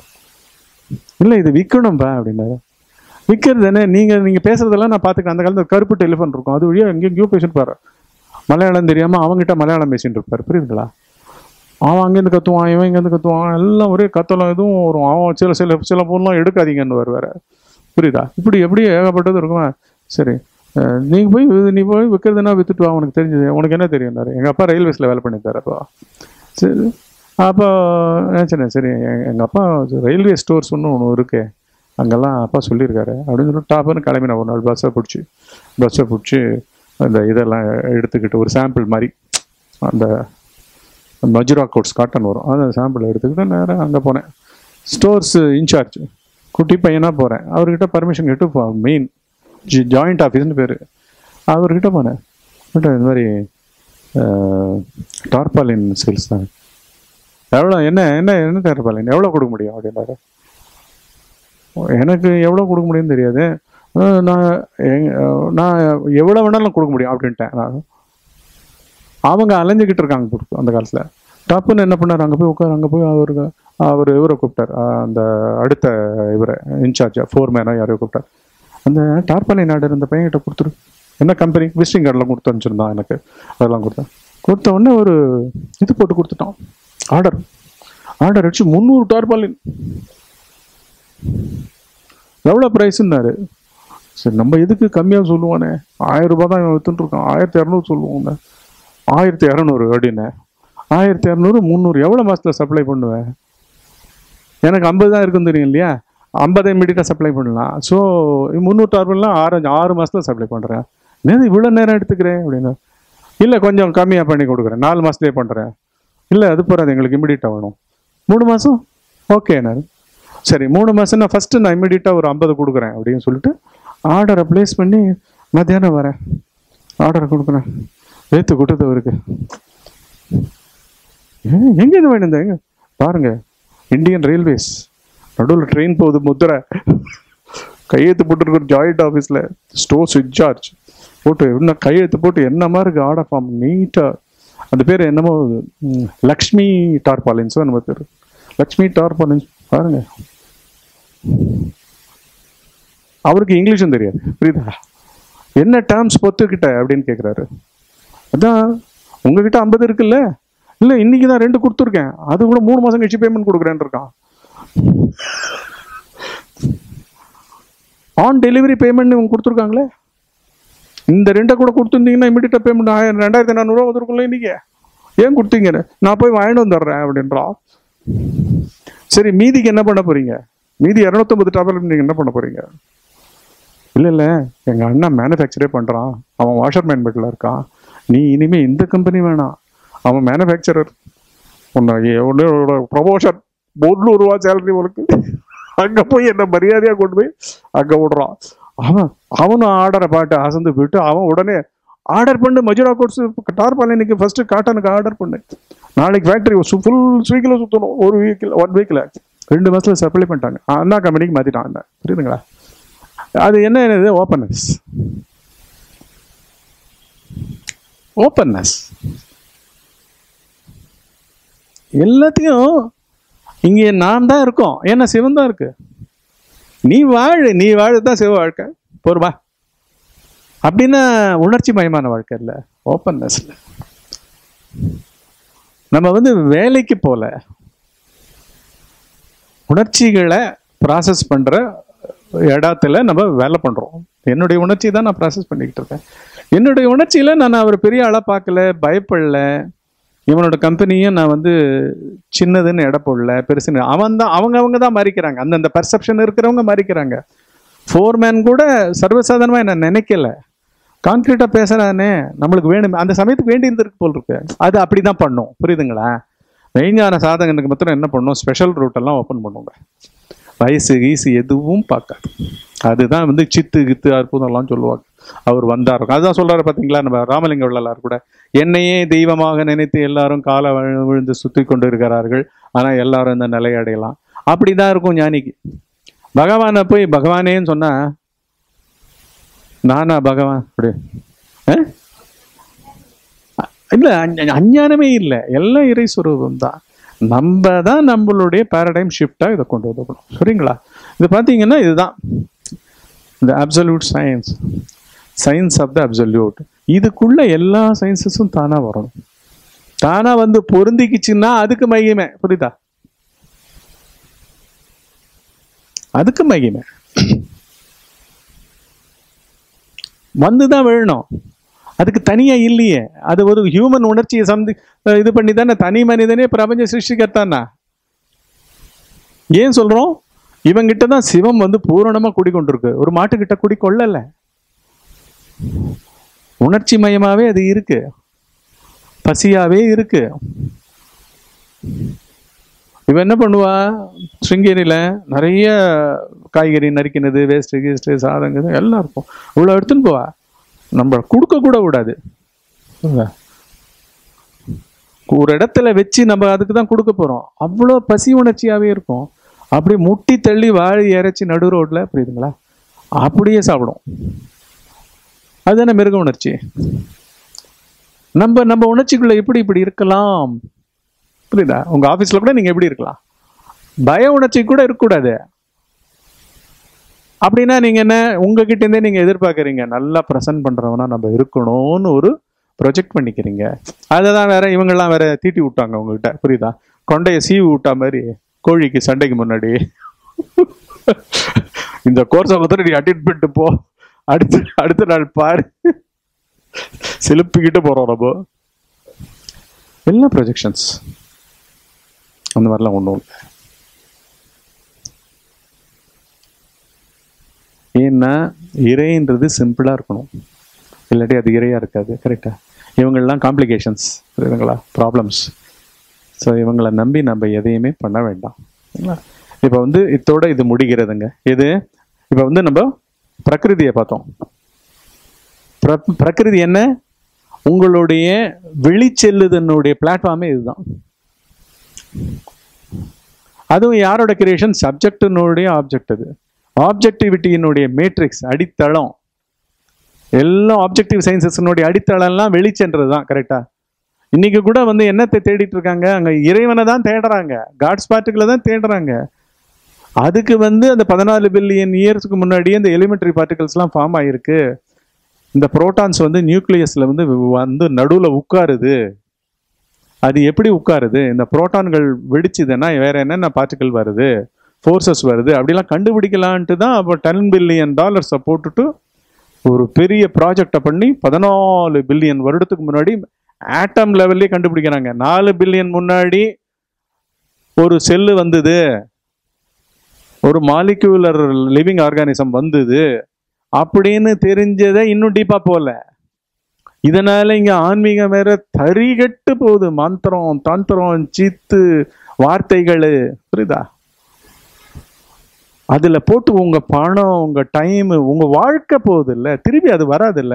இல்லை இது விற்கணும்பா அப்படின்னாரு. விற்கிறது என்ன, நீங்கள் பேசுறதெல்லாம் நான் பார்த்துக்கிறேன். அந்த காலத்தில் கருப்பு டெலிஃபோன் இருக்கும், அது வழியாக எங்கேயோ பேசிட்டு பாரு. மலையாளம் தெரியாமல் அவங்ககிட்ட மலையாளம் பேசிட்டு இருப்பார், புரியுதுங்களா? அவன் அங்கேருந்து கத்துவான், இவன் இங்கேருந்து கத்துவான், எல்லாம் ஒரே கத்தலாம் எதுவும் வரும். அவன் சில பொருள்லாம் எடுக்காதீங்கன்னு வருவார், புரியுதா? இப்படி எப்படி ஏகப்பட்டது இருக்குமா? சரி நீ போய் விற்கிறதுனா விற்றுட்டு வா, உனக்கு தெரிஞ்சது. உனக்கு என்ன தெரியும்னாரு. எங்கள் அப்பா ரயில்வேஸில் வேலை பண்ணியிருந்தார் அப்போ. சரி அப்போ நினச்சேன், சரி எங்கள் அப்பா ரயில்வே ஸ்டோர்ஸ் ஒன்று இருக்கு, அங்கெல்லாம் அப்பா சொல்லியிருக்காரு அப்படின்னு சொல்லிட்டு டாப்புன்னு கிளம்பினேன். ஒரு நாள் பஸ்ஸை பிடிச்சி அந்த இதெல்லாம் எடுத்துக்கிட்டு ஒரு சாம்பிள் மாதிரி அந்த மஜுரா கோட்ஸ் காட்டன் வரும், அந்த சாம்பிள் எடுத்துக்கிட்டு நேராக அங்கே போனேன். ஸ்டோர்ஸ் இன்சார்ஜ் குட்டி பையனாக போகிறேன். அவர்கிட்ட பர்மிஷன் கேட்டு மெயின் ஜாயிண்ட் ஆஃபீஸ்னு பேர், அவர்கிட்ட போனேன். இந்த மாதிரி டார்பாலின் சேல்ஸ் தான், எவ்வளோ என்ன டார்பாலின் எவ்வளோ கொடுக்க முடியும் அப்படின்னாரு. எனக்கு எவ்வளோ கொடுக்க முடியும்னு தெரியாது, நான் எவ்வளோ வேணாலும் கொடுக்க முடியும் அப்படின்ட்டேன் நான். அவங்க அலைஞ்சிக்கிட்டு இருக்காங்க அந்த காலத்தில். டப்புன்னு என்ன பண்ணார், அங்கே போய் அவர் இவரை கூப்பிட்டார், அந்த அடுத்த இவரை இன்சார்ஜ் ஃபோர்மேனோ யாரையோ கூப்பிட்டார். அந்த டார்பாலின் ஆர்டர் இந்த பையன்கிட்ட கொடுத்துரு, என்ன கம்பெனி விசிட்டிங் கார்டெலாம் கொடுத்து அனுப்பிச்சிருந்தான் எனக்கு. அதெல்லாம் கொடுத்த உடனே ஒரு இது போட்டு கொடுத்துட்டான், ஆர்டர் அடிச்சு 300 டார்பாலின். எவ்வளோ ப்ரைஸுன்னாரு. சரி நம்ம எதுக்கு கம்மியாக சொல்லுவானே, 1000 ரூபா தான் இவன் வித்துட்டு இருக்கான், 1200 சொல்லுவோங்க. 1200 அப்படின்னு. 1200 300 எவ்வளோ மாதத்தில் சப்ளை பண்ணுவேன்? எனக்கு 50 தான் இருக்குன்னு தெரியும் இல்லையா, 50 இமீடியட்டாக சப்ளை பண்ணலாம். ஸோ 300 டார்பாலின்லாம் 6 மாதத்தில் சப்ளை பண்ணுறேன். நேரம் இவ்வளோ நேரம் எடுத்துக்கிறேன் அப்படின்னா, இல்லை கொஞ்சம் கம்மியாக பண்ணி கொடுக்குறேன், 4 மாதத்துலேயே பண்ணுறேன். இல்லை அது போகாது, எங்களுக்கு இமீடியட்டாக வேணும். 3 மாதம் ஓகேண்ணா. சரி 3 மாதம்னா ஃபஸ்ட்டு நான் இமீடியட்டாக ஒரு 50 கொடுக்குறேன் அப்படின்னு சொல்லிட்டு ஆர்டரை ப்ளேஸ் பண்ணி மத்தியானம் வரேன், ஆர்டரை கொடுக்குறேன். ஏற்று கொடுத்தவருக்கு எங்கேருந்து வேணுங்க பாருங்க, இந்தியன் ரயில்வேஸ் நடுவில் ட்ரெயின் போகுது, முத்திரை கையெழுத்து போட்டுருக்குற ஜாயிண்ட் ஆஃபீஸில் ஸ்டோர்ஸ் இன்சார்ஜ் போட்டு இன்னும் கையெழுத்து போட்டு என்ன மாதிரி இருக்குது ஆர்டர் ஃபார்ம் நீட்டாக. அந்த பேர் என்னமோ லக்ஷ்மி டார்பாலின்ஸோ நம்ம பேர், லக்ஷ்மி டார்பாலின்ஸ் பாருங்க. அவருக்கு இங்கிலீஷும் தெரியாது, புரியுதா? என்ன டேர்ம்ஸ் பொத்துக்கிட்ட அப்படின்னு கேட்குறாரு. அதான் உங்ககிட்ட 50 இருக்குல்ல, இல்லை இன்னைக்கு தான் 2 கொடுத்துருக்கேன், அது கூட 3 மாதம் கழிச்சு பேமெண்ட் கொடுக்குறேன்னு இருக்கான். ஆன் டெலிவரி பேமெண்ட் இவங்க கொடுத்துருக்காங்களே, இந்த 2 கூட கொடுத்துருந்தீங்கன்னா இமீடியட்டாக பேமெண்ட் 2400 ரூபா வந்துருக்கும்ல இன்னைக்கு, ஏன் கொடுத்தீங்க? நான் போய் வாங்கிட்டு வந்துடுறேன் அப்படின்றா. சரி மீதிக்கு என்ன பண்ண போறீங்க? மீதி 250 டார்பாலின் நீங்கள் என்ன பண்ண போறீங்க? இல்லை எங்கள் அண்ணன் மேனுஃபேக்சரே பண்ணுறான், அவன் வாஷர்மேன் பெட்டில் இருக்கான், நீ இனிமேல் இந்த கம்பெனி வேணாம், அவன் மேனுஃபேக்சரர், உன்னோட ப்ரமோஷன் 300 ரூபா சேலரி உனக்கு, அங்கே போய் என்ன மரியாதையாக கொண்டு போய் அங்கே விடுறான். அவனும் ஆர்டரை பாட்டு அசந்து போயிட்டு அவன் உடனே ஆர்டர் பண்ணு, மஜுரா கோட்ஸ் டார்பாலினுக்கு ஃபர்ஸ்ட் காட்டனுக்கு ஆர்டர் பண்ணு, நாளைக்கு ஃபேக்ட்ரி ஃபுல் ஸ்வீக்கில் சுற்றணும், 1 வீக்கில் 2 மாதத்தில் சப்ளை பண்ணிட்டாங்க. அண்ணா கம்பெனிக்கு மாற்றிட்டான் அண்ணன், புரியுதுங்களா? அது என்னது? ஓப்பன்னஸ். எல்லாத்தையும் இங்கே நான் தான் இருக்கோம், ஏன்னா சிவன் தான் இருக்கு. நீ வாழதான் சிவ வாழ்க்கை போருவா அப்படின்னா உணர்ச்சி மயமான வாழ்க்கை இல்லை, ஓப்பன்னஸ் இல்லை. நம்ம வந்து வேலைக்கு போல உணர்ச்சிகளை ப்ராசஸ் பண்ற இடத்துல நம்ம வேலை பண்றோம். என்னுடைய உணர்ச்சி தான் நான் ப்ராசஸ் பண்ணிக்கிட்டு இருக்கேன். என்னுடைய உணர்ச்சியில நான் அவர் பெரிய ஆளா பார்க்கல, பயப்படல. இவனோட கம்பெனியும் நான் வந்து சின்னதுன்னு எடை போடல, பெருசுன்னு. அவங்க தான் மாறிக்கிறாங்க, அந்தந்த பர்செப்ஷன் இருக்கிறவங்க மாறிக்கிறாங்க. ஃபோர்மேன் கூட சர்வசாதாரணமா என்ன நினைக்கல, கான்கிரீட்டா பேசுறானே, நம்மளுக்கு வேணும், அந்த சமயத்துக்கு வேண்டி இருந்திருக்கு போல் இருக்கு, அது அப்படிதான் பண்ணும். புரியுதுங்களா? மெய்ஞான சாதகனுக்கு மாத்திரம் என்ன பண்ணும், ஸ்பெஷல் ரூட் எல்லாம் ஓப்பன் பண்ணுவாங்க, வயசு கீசு எதுவும் பார்க்காது. அதுதான் வந்து சித்து கித்து அற்புதம்லாம் சொல்லுவாங்க. அவர் வந்தார், அதுதான் சொல்றாரு பார்த்தீங்களா நம்ம ராமலிங்க வள்ளலார் கூட, என்னையே தெய்வமாக நினைத்து எல்லாரும் காலை விழுந்து சுற்றி கொண்டு இருக்கிறார்கள், ஆனா எல்லாரும் இந்த நிலையை அடையலாம். அப்படிதான் இருக்கும் ஞானிக்கு. பகவானை போய் பகவானேன்னு சொன்னா நானா பகவான் அப்படி இல்ல, அஞ்ஞானமே இல்லை, எல்லாம் இறை சுரூபம் தான். நம்ம தான் நம்மளுடைய பேரடைம் ஷிஃப்டா இதை கொண்டு வந்துக்கணும். சரிங்களா? இது பார்த்தீங்கன்னா இதுதான் இந்த absolute science, science of the absolute. இதுக்குள்ள எல்லா சயின்சஸும் தானா வரணும். தானா வந்து பொருந்திக்குச்சுன்னா அதுக்கு மகிமை. புரியுதா? அதுக்கு மகிமை வந்துதான் விழணும். அதுக்கு தனியா இல்லையே. அது ஒரு ஹியூமன் உணர்ச்சியை இது பண்ணி தானே தனி மனிதனே பிரபஞ்ச சிருஷ்டிக்கத்தானா. ஏன் சொல்றோம்? இவங்கிட்ட தான் சிவம் வந்து பூரணமா குடிக்கொண்டிருக்கு, ஒரு மாட்டுக்கிட்ட குடிக்கொள்ளல. உணர்ச்சி மயமாவே அது இருக்கு, பசியாவே இருக்கு. இவன் என்ன பண்ணுவா, ஸ்ருங்கேரியில நிறைய காய்கறி நறுக்கினது, வேஸ்ட் கீஸ்ட் சாதங்க எல்லாம் இருக்கும், இவ்வளோ எடுத்துன்னு போவா. நம்ம கொடுக்க கூட கூடாது, ஒரு இடத்துல வச்சு நம்ம அதுக்கு தான் கொடுக்க போறோம். அவ்வளோ பசி உணர்ச்சியாவே இருக்கும். அப்படி முட்டி தள்ளி வாழை இறைச்சி நடு ரோட்ல, புரியுதுங்களா, அப்படியே சாப்பிடும். அதுதானே மிருக உணர்ச்சி. நம்ம உணர்ச்சிக்குள்ள இப்படி இருக்கலாம். புரியுதா? உங்க ஆபீஸ்ல கூட நீங்க எப்படி இருக்கலாம், பய உணர்ச்சி கூட இருக்கக்கூடாது. அப்படின்னா நீங்க என்ன, உங்ககிட்ட இருந்தே நீங்க எதிர்பார்க்கறீங்க நல்லா ப்ரெசென்ட் பண்றவனா நம்ம இருக்கணும்னு ஒரு ப்ரொஜெக்ட் பண்ணிக்கிறீங்க. அதைதான் வேற இவங்கெல்லாம் வேற தீட்டி விட்டாங்க உங்ககிட்ட. புரியுதா? கொண்டைய சீவு விட்டா மாதிரி கோழிக்கு சண்டைக்கு முன்னாடி இந்த கோர்ஸை கொடுத்துட்டு நீ அட்டெண்ட் பண்ணிட்டு போ, அடுத்த நாள் பாரு செலுப்பிக்கிட்டு போறோம் நம்ம. எல்லாம் ப்ரொஜெக்ஷன்ஸ், அந்த மாதிரிலாம் ஒன்றும் இல்லை. ஏன்னா இறைன்றது சிம்பிளா இருக்கணும், இல்லாட்டி அது இறையா இருக்காது. கரெக்டா? இவங்கெல்லாம் காம்ப்ளிகேஷன்ஸ், புரியுதுங்களா, ப்ராப்ளம்ஸ். ஸோ இவங்களை நம்பி நம்ம எதையுமே பண்ண வேண்டாம். இப்போ வந்து இதோட இது முடிகிறதுங்க. இது இப்போ வந்து நம்ம பிரகிருதியை பார்த்தோம். பிரகிருதி என்ன? உங்களுடைய வெளிச்செல்லுதனுடைய பிளாட்ஃபார்மே இதுதான். அதுவும் யாரோட கிரியேஷன்? சப்ஜெக்டினுடைய ஆப்ஜெக்ட். அது ஆப்ஜெக்டிவிட்டியினுடைய மேட்ரிக்ஸ், அடித்தளம். எல்லாம் ஆப்ஜெக்டிவ் சயின்சஸ்னுடைய அடித்தளம்லாம் வெளிச்சென்றது தான். கரெக்டா? இன்னைக்கு கூட வந்து என்னத்தை தேடிட்டு இருக்காங்க, அங்க இறைவனை தான் தேடுறாங்க, காட்ஸ் பார்ட்டிகளை தான் தேடுறாங்க. அதுக்கு வந்து அந்த 14 பில்லியன் இயர்ஸ்க்கு முன்னாடியே இந்த எலிமெண்டரி பார்ட்டிகல்ஸ்லாம் ஃபார்ம் ஆகிருக்கு. இந்த புரோட்டான்ஸ் வந்து நியூக்ளியஸ்ல வந்து நடுவில் உட்காருது. அது எப்படி உட்காருது? இந்த புரோட்டான்கள் வெடிச்சுதுன்னா வேற என்னென்ன பார்ட்டிகல் வருது, ஃபோர்ஸஸ் வருது, அப்படிலாம் கண்டுபிடிக்கலான்ட்டு தான் அப்போ $10 பில்லியன் போட்டுட்டு ஒரு பெரிய ப்ராஜெக்டை பண்ணி 14 பில்லியன் வருடத்துக்கு முன்னாடி ஆட்டம் லெவல்லே கண்டுபிடிக்கிறாங்க. 4 பில்லியன் முன்னாடி ஒரு செல்லு வந்தது, ஒரு மாலிக்யூலர் லிவிங் ஆர்கானிசம் வந்தது அப்படின்னு தெரிஞ்சதை இன்னும் டீப்பா போல. இதனால இங்க ஆன்மீகம் வேற தரிகட்டு போகுது. மந்திரம், தந்திரம், சித்து, வார்த்தைகள், புரியுதா? அதுல போட்டு உங்க பணம், உங்க டைம், உங்க வாழ்க்கை போகுது இல்ல, திருப்பி அது வராது இல்ல.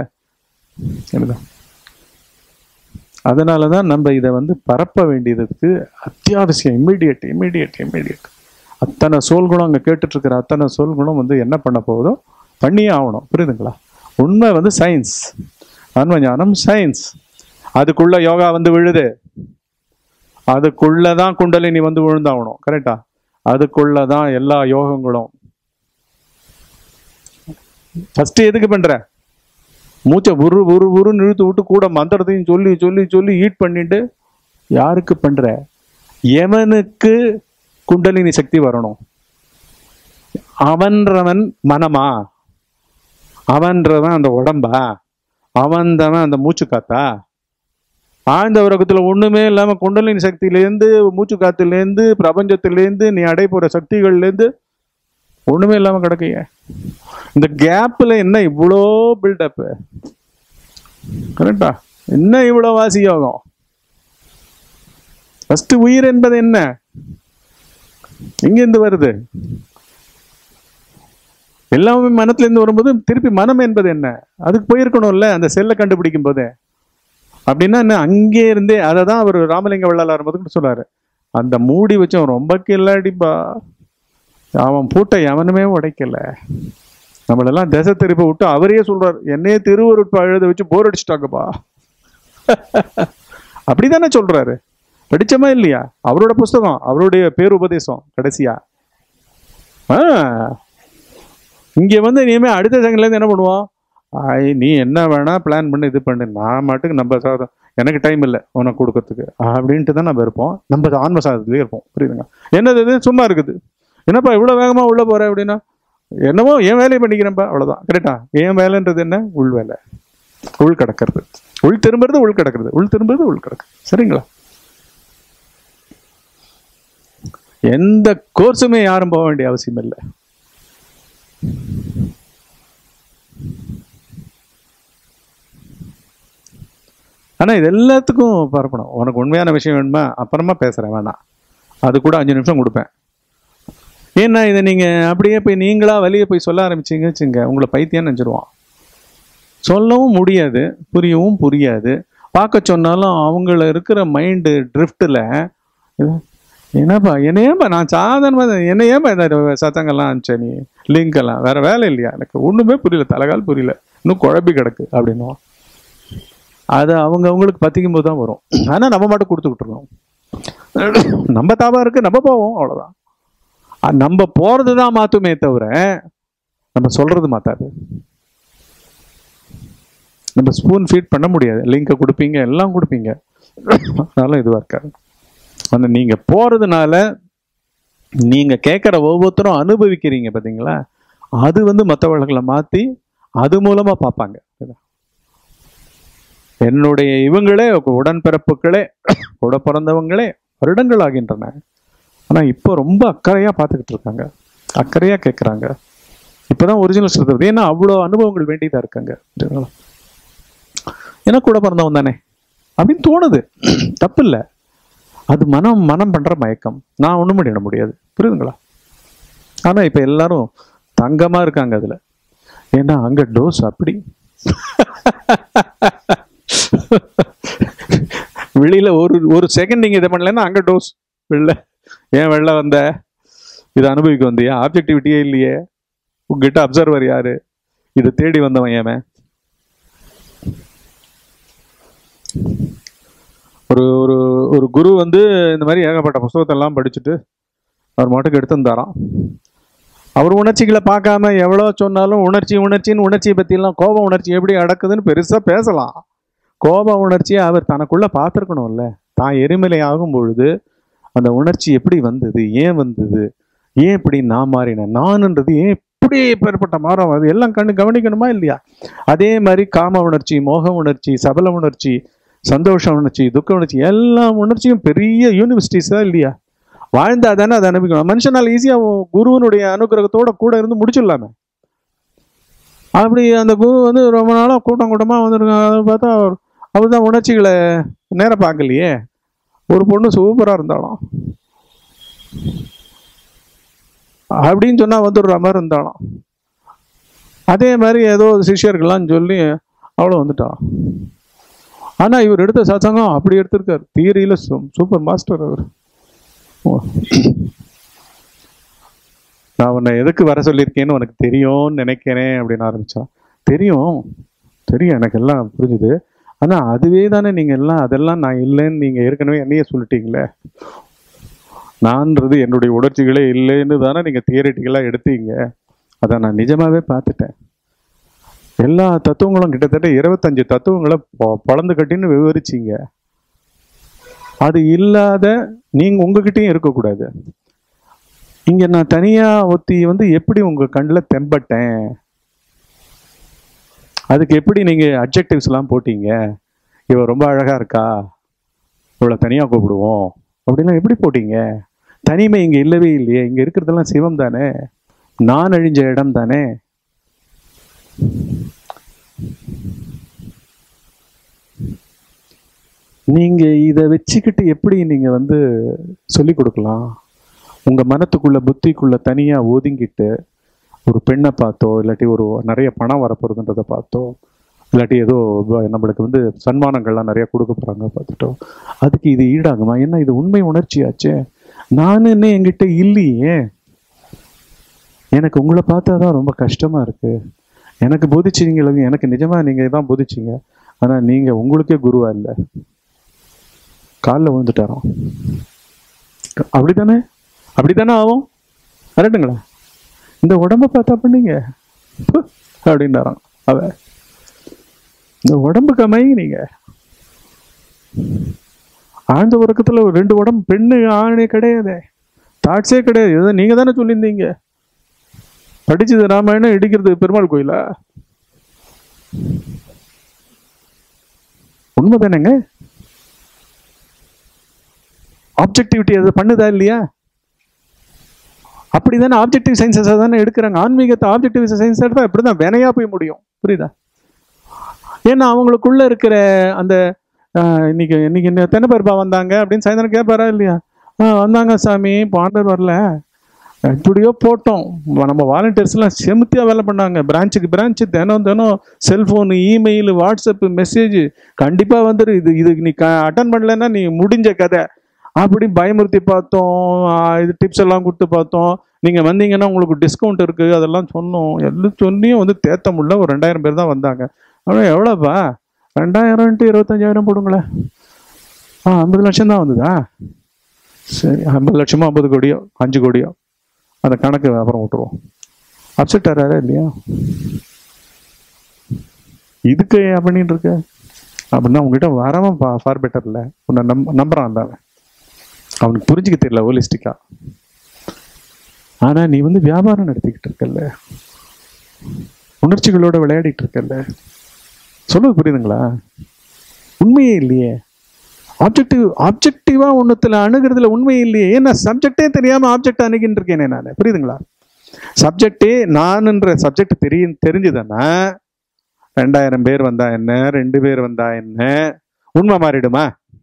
அதனாலதான் நம்ம இதை வந்து பரப்ப வேண்டியதுக்கு அத்தியாவசியம். இம்மிடியட் அத்தனை சோல்குணம் அங்க கேட்டுட்டு இருக்கிற அத்தனை சோல்குணம் வந்து என்ன பண்ண போகுதோ பண்ணியே ஆகணும். புரியுதுங்களா? உண்மை வந்து சயின்ஸ், ஆன்ம ஞானம் சயின்ஸ். அதுக்குள்ள யோகா வந்து விழுது. அதுக்குள்ளதான் குண்டலினி வந்து விழுந்தாகணும். கரெக்டா? அதுக்குள்ளதான் எல்லா யோகங்களும். ஃபர்ஸ்ட் எதுக்கு பண்ற? மூச்சை உருன்னு இழுத்து விட்டு கூட மந்திரத்தையும் சொல்லி சொல்லி சொல்லி ஈட் பண்ணிட்டு யாருக்கு பண்ற? எவனுக்கு குண்டலினி சக்தி வரணும்? அவன்றவன் மனமா? அவன்றவன் அந்த உடம்பா? அவன்தவன் அந்த மூச்சு காத்தா? ஆழ்ந்த உறக்கத்துல ஒண்ணுமே இல்லாம குண்டலினி சக்தியிலேருந்து, மூச்சு காத்துலேருந்து, பிரபஞ்சத்திலேருந்து, நீ அடைபோற சக்திகள்லேருந்து ஒண்ணுமே இல்லாம கிடக்குங்க. இந்த கேப்ல என்ன இவ்வளோ பில்டப்? கரெக்டா? என்ன இவ்வளோ வாசி யோகம்? ஃபர்ஸ்ட் உயிர் என்பது என்ன? எங்கிருந்து வருது? எல்லாமே மனத்துல இருந்து வரும்போது திருப்பி மனம் என்பது என்ன? அதுக்கு போயிருக்கணும்ல அந்த செல்லை கண்டுபிடிக்கும் போதே. அப்படின்னா என்ன? அங்கே இருந்தே அதை தான் அவர் ராமலிங்க வள்ளலார் முதல்ல சொல்றாரு, அந்த மூடி வச்சவன் ரொம்ப கில்லாடிப்பா, அவன் பூட்டை எவனுமே உடைக்கல. நம்மளெல்லாம் திசை திருப்பி விட்டு அவரையே சொல்றாரு, என்னையே திருவருட்பா எழுத வச்சு போர் அடிச்சுட்டாங்கப்பா. அப்படிதானே சொல்றாரு. படிச்சமா இல்லையா? அவரோட புஸ்தகம், அவருடைய பேருபதேசம் கடைசியா. இங்க வந்து இனிமே அடுத்த செகண்ட்ல இருந்து என்ன பண்ணுவோம்? நீ என்ன வேணா பிளான் பண்ணி இது பண்ணு, நான் மாட்டுக்கு நம்ம சாதம், எனக்கு டைம் இல்லை உனக்கு கொடுக்கறதுக்கு அப்படின்ட்டு தான் நம்ம இருப்போம். நம்ம ஆன்ம சாதத்துலேயே இருப்போம். புரியுதுங்க? என்னது இது சும்மா இருக்குது? என்னப்பா இவ்வளோ வேகமா உள்ள போற அப்படின்னா, என்னமோ என் வேலையை பண்ணிக்கிறேன்ப்பா, அவ்வளோதான். கரெக்டா? என் வேலைன்றது என்ன? உள் வேலை. உள் கிடக்கிறது, உள் திரும்புறது, உள் கிடக்கிறது, உள் திரும்புறது, உள் கிடக்கு. சரிங்களா? எந்த கோர்ஸுமே யாரும் போக வேண்டிய அவசியம் இல்லை. ஆனா இது எல்லாத்துக்கும் பரப்பணும். உனக்கு உண்மையான விஷயம் வேணுமா? அப்புறமா பேசுறேன், வேணாம். அது கூட 5 நிமிஷம் கொடுப்பேன். ஏன்னா இதை நீங்க அப்படியே போய் நீங்களா வெளியே போய் சொல்ல ஆரம்பிச்சீங்க வச்சுங்க, உங்களை பைத்தியம் நினைச்சிருவான். சொல்லவும் முடியாது, புரியவும் புரியாது. பார்க்க சொன்னாலும் அவங்கள இருக்கிற மைண்டு ட்ரிஃப்டில், என்னப்பா என்னையேப்பா நான் சாதாரணமாக என்னையேப்பா இந்த சத்தங்கள்லாம் அனுப்பிச்சேன், நீ லிங்க் எல்லாம் வேற வேலை இல்லையா? எனக்கு ஒன்றுமே புரியல, தலைகால் புரியல, இன்னும் குழப்பி கிடக்கு அப்படின்னுவோம். அது அவங்களுக்கு பற்றிக்கும் போது தான் வரும். ஆனால் நம்ம மட்டும் கொடுத்துக்கிட்டு இருக்கோம். நம்ம தாபா இருக்கு, நம்ம போவோம், அவ்வளோதான். நம்ம போகிறது தான் மாற்றுமே தவிர நம்ம சொல்றது மாத்தாது. நம்ம ஸ்பூன் ஃபீட் பண்ண முடியாது. லிங்கை கொடுப்பீங்க, எல்லாம் கொடுப்பீங்க, அதனால இதுவாக இருக்காது. ஆனால் நீங்கள் போகிறதுனால நீங்கள் கேட்குற ஒவ்வொருத்தரும் அனுபவிக்கிறீங்க பார்த்தீங்களா? அது வந்து மற்றவர்களை மாற்றி அது மூலமாக பார்ப்பாங்க. என்னுடைய இவங்களே உடன்பிறப்புகளே கூட பிறந்தவங்களே வருடங்கள் ஆகின்றன. ஆனால் இப்போ ரொம்ப அக்கறையாக பார்த்துக்கிட்டு இருக்காங்க, அக்கறையாக கேட்குறாங்க. இப்போதான் ஒரிஜினல் சொல்றது. ஏன்னா அவ்வளோ அனுபவங்கள் வேண்டியதாக இருக்காங்க. ஏன்னா கூட பிறந்தவன் தானே அப்படின்னு தோணுது. தப்பு இல்லை. அது மனம் பண்ற மயக்கம். நான் ஒண்ணும் பண்ணிட முடியாது. புரியுதுங்களா? ஆனா இப்ப எல்லாரும் தங்கமா இருக்காங்க அதுல. ஏன்னா அங்க டோஸ் அப்படி வெளியில ஒரு செகண்ட் நீங்க இதை பண்ணலன்னா அங்க டோஸ் வெளில. ஏன் வெளில வந்த? இதை அனுபவிக்க வந்தியா? ஆப்ஜெக்டிவிட்டியே இல்லையே. உங்ககிட்ட அப்சர்வர் யாரு? இதை தேடி வந்தவன் ஏன்? ஒரு ஒரு ஒரு குரு வந்து இந்த மாதிரி ஏகப்பட்ட புஸ்தகத்தை எல்லாம் படிச்சுட்டு அவர் மாட்டுக்கு எடுத்துருந்தாராம். அவர் உணர்ச்சிகளை பார்க்காம எவ்வளோ சொன்னாலும் உணர்ச்சியை பற்றிலாம், கோப உணர்ச்சி எப்படி அடக்குதுன்னு பெருசாக பேசலாம். கோப உணர்ச்சியை அவர் தனக்குள்ளே பார்த்துருக்கணும்ல. தான் எரிமலை ஆகும் பொழுது அந்த உணர்ச்சி எப்படி வந்தது, ஏன் வந்தது, ஏன் இப்படி நான் மாறினேன், நான்ன்றது ஏன் இப்படி பெறப்பட்ட மாறம், அது எல்லாம் கவனிக்கணுமா இல்லையா? அதே மாதிரி காம உணர்ச்சி, மோக உணர்ச்சி, சபல உணர்ச்சி, சந்தோஷ உணர்ச்சி, துக்க உணர்ச்சி, எல்லா உணர்ச்சியும் பெரிய யூனிவர்சிட்டிஸா இல்லையா? வாழ்ந்தா தானே அதை அனுபவிக்கணும். மனுஷனால் ஈஸியாக குருவனுடைய அனுகிரகத்தோட கூட இருந்து முடிச்சிடலாமே. அப்படி அந்த குரு வந்து ரொம்ப நாளாக கூட்டமாக வந்துருக்காங்க. அதை பார்த்தா அவர் தான் உணர்ச்சிகளை நேரம் பார்க்கலையே. ஒரு பொண்ணு சூப்பராக இருந்தாலும் அப்படின்னு சொன்னால் வந்துடுற மாதிரி இருந்தாலும், அதே மாதிரி ஏதோ சிஷ்யர்கள்லாம் சொல்லி அவ்வளோ வந்துட்டான். ஆனால் இவர் எடுத்த சத்சங்கம் அப்படி எடுத்திருக்காரு. தியரியில் சூப்பர் மாஸ்டர் அவர். நான் உன்னை எதுக்கு வர சொல்லியிருக்கேன்னு உனக்கு தெரியும்னு நினைக்கிறேன் அப்படின்னு ஆரம்பித்தான். தெரியும் எனக்கு எல்லாம் புரிஞ்சுது. ஆனா அதுவே தானே நீங்க எல்லாம், அதெல்லாம் நான் இல்லைன்னு நீங்க ஏற்கனவே என்னையே சொல்லிட்டீங்களே. நான்றது என்னுடைய உணர்ச்சிகளே இல்லைன்னு தானே நீங்க தியரிட்டிக்கலா எடுத்தீங்க. அதை நான் நிஜமாவே பார்த்துட்டேன். எல்லா தத்துவங்களும் கிட்டத்தட்ட 25 தத்துவங்களை பொழந்து கட்டின்னு விவரிச்சிங்க. அது இல்லாத நீங்க உங்ககிட்டயும் இருக்கக்கூடாது. இங்க நான் தனியா ஒத்தி வந்து எப்படி உங்க கண்ணில் தென்பட்டேன்? அதுக்கு எப்படி நீங்க அட்ஜெக்டிவ்ஸ் எல்லாம் போட்டீங்க? இவ ரொம்ப அழகா இருக்கா, இவளை தனியா கூப்பிடுவோம் அப்படின்னா எப்படி போட்டீங்க? தனிமை இங்க இல்லவே இல்லையே. இங்க இருக்கிறதெல்லாம் சிவம் தானே, நான் அழிஞ்ச இடம் தானே. நீங்க இதை வச்சுக்கிட்டு எப்படி நீங்க வந்து சொல்லி கொடுக்கலாம்? உங்க மனத்துக்குள்ள புத்திக்குள்ள தனியா ஒதுங்கிட்டு ஒரு பெண்ணை பார்த்தோ, இல்லாட்டி ஒரு நிறைய பணம் வரப்போறதுன்றதை பார்த்தோ, இல்லாட்டி ஏதோ நம்மளுக்கு வந்து சன்மானங்கள்லாம் நிறைய கொடுக்க போறாங்க பார்த்துட்டோம், அதுக்கு இது ஈடாகுமா? ஏன்னா இது உண்மை உணர்ச்சியாச்சே. நான் என்ன என்கிட்ட இல்லையே. எனக்கு உங்களை பார்த்தாதான் ரொம்ப கஷ்டமா இருக்கு. எனக்கு போதிச்சிங்க, எனக்கு நிஜமா நீங்க தான் போதிச்சிங்க. ஆனா நீங்க உங்களுக்கே குருவா இல்லை. காலில் விழுந்துட்டாரோம். அப்படித்தானே? அப்படித்தானே ஆகும். கரெக்டுங்களா? இந்த உடம்ப பார்த்தா பண்ணீங்க அப்படின்னாராம் அவ. இந்த உடம்புக்கு அமைங்க. ஆழ்ந்த உறக்கத்துல ஒரு 2 உடம்பு, பெண்ணு ஆணே கிடையாது, தாட்ஸே கிடையாது. இதை நீங்க தானே சொல்லியிருந்தீங்க. படிச்சது ராமாயணம், இடிக்கிறது பெருமாள் கோயிலா? உண்மை தானேங்க. ஆப்ஜெக்டிவிட்டி அதை பண்ணுதா இல்லையா? அப்படிதானே ஆப்ஜெக்டிவ் சயின்ஸை தானே எடுக்கிறாங்க. ஆன்மீகத்தை ஆப்ஜெக்டிவ் சயின்ஸ் எடுத்தா இப்படிதான் வேணையா போய் முடியும். புரியுதா? ஏன்னா அவங்களுக்குள்ள இருக்கிற அந்த இன்னைக்கு தென்னப்பருப்பா வந்தாங்க அப்படின்னு சாயந்தரம் கேட்பாரா இல்லையா? வந்தாங்க சாமி, பாண்டர் வரல, இப்படியோ போட்டோம். நம்ம வாலண்டியர்ஸ்லாம் செமுத்தியா வேலை பண்ணாங்க. பிரான்ச்சுக்கு பிரான்ச்சு தினம் செல்ஃபோனு, இமெயில், வாட்ஸ்அப்பு, மெசேஜ் கண்டிப்பா வந்துரு. இதுக்கு நீ அட்டன் பண்ணலன்னா நீ முடிஞ்ச கதை அப்படி பயமுறுத்தி பார்த்தோம். இது டிப்ஸ் எல்லாம் கொடுத்து பார்த்தோம். நீங்கள் வந்தீங்கன்னா உங்களுக்கு டிஸ்கவுண்ட் இருக்குது அதெல்லாம் சொன்னோம். எல்லாம் சொன்னியும் வந்து தேத்த முடியல. ஒரு 2000 பேர் தான் வந்தாங்க. ஆனால் எவ்வளோப்பா? 2000 × 25,000 போடுங்களேன். 50 லட்சம் தான் வந்ததா? சரி, 50 லட்சமோ 50 கோடியோ 5 கோடியோ அந்த கணக்கு அப்புறம் விட்டுருவோம். அப்செட் ஆறாரா இல்லையா? இதுக்கு பண்ணிட்டு இருக்க அப்படின்னா உங்ககிட்ட வரவன் ஃபார் பெட்டர் இல்லை. உன்னை நம்புறான் அந்த அவனுக்கு புரிஞ்சுக்க தெரியல ஹோலிஸ்டிக்கா. ஆனா நீ வந்து வியாபாரம் நடத்திக்கிட்டு இருக்கல்ல, உணர்ச்சிகளோட விளையாடிட்டு இருக்கல்ல. சொல்லுவது புரியுதுங்களா? உண்மையே இல்லையே. ஆப்ஜெக்டிவா ஒண்ணுத்துல அணுகிறதுல உண்மையே இல்லையே. ஏன்னா சப்ஜெக்டே தெரியாம ஆப்ஜெக்ட் அணுகின்னு இருக்கேனே நான். புரியுதுங்களா? சப்ஜெக்டே நான்ன்ற சப்ஜெக்ட் தெரிஞ்சுதானா 2000 பேர் வந்தா என்ன, 2 பேர் வந்தா என்ன, உண்மை மாறிடுமா?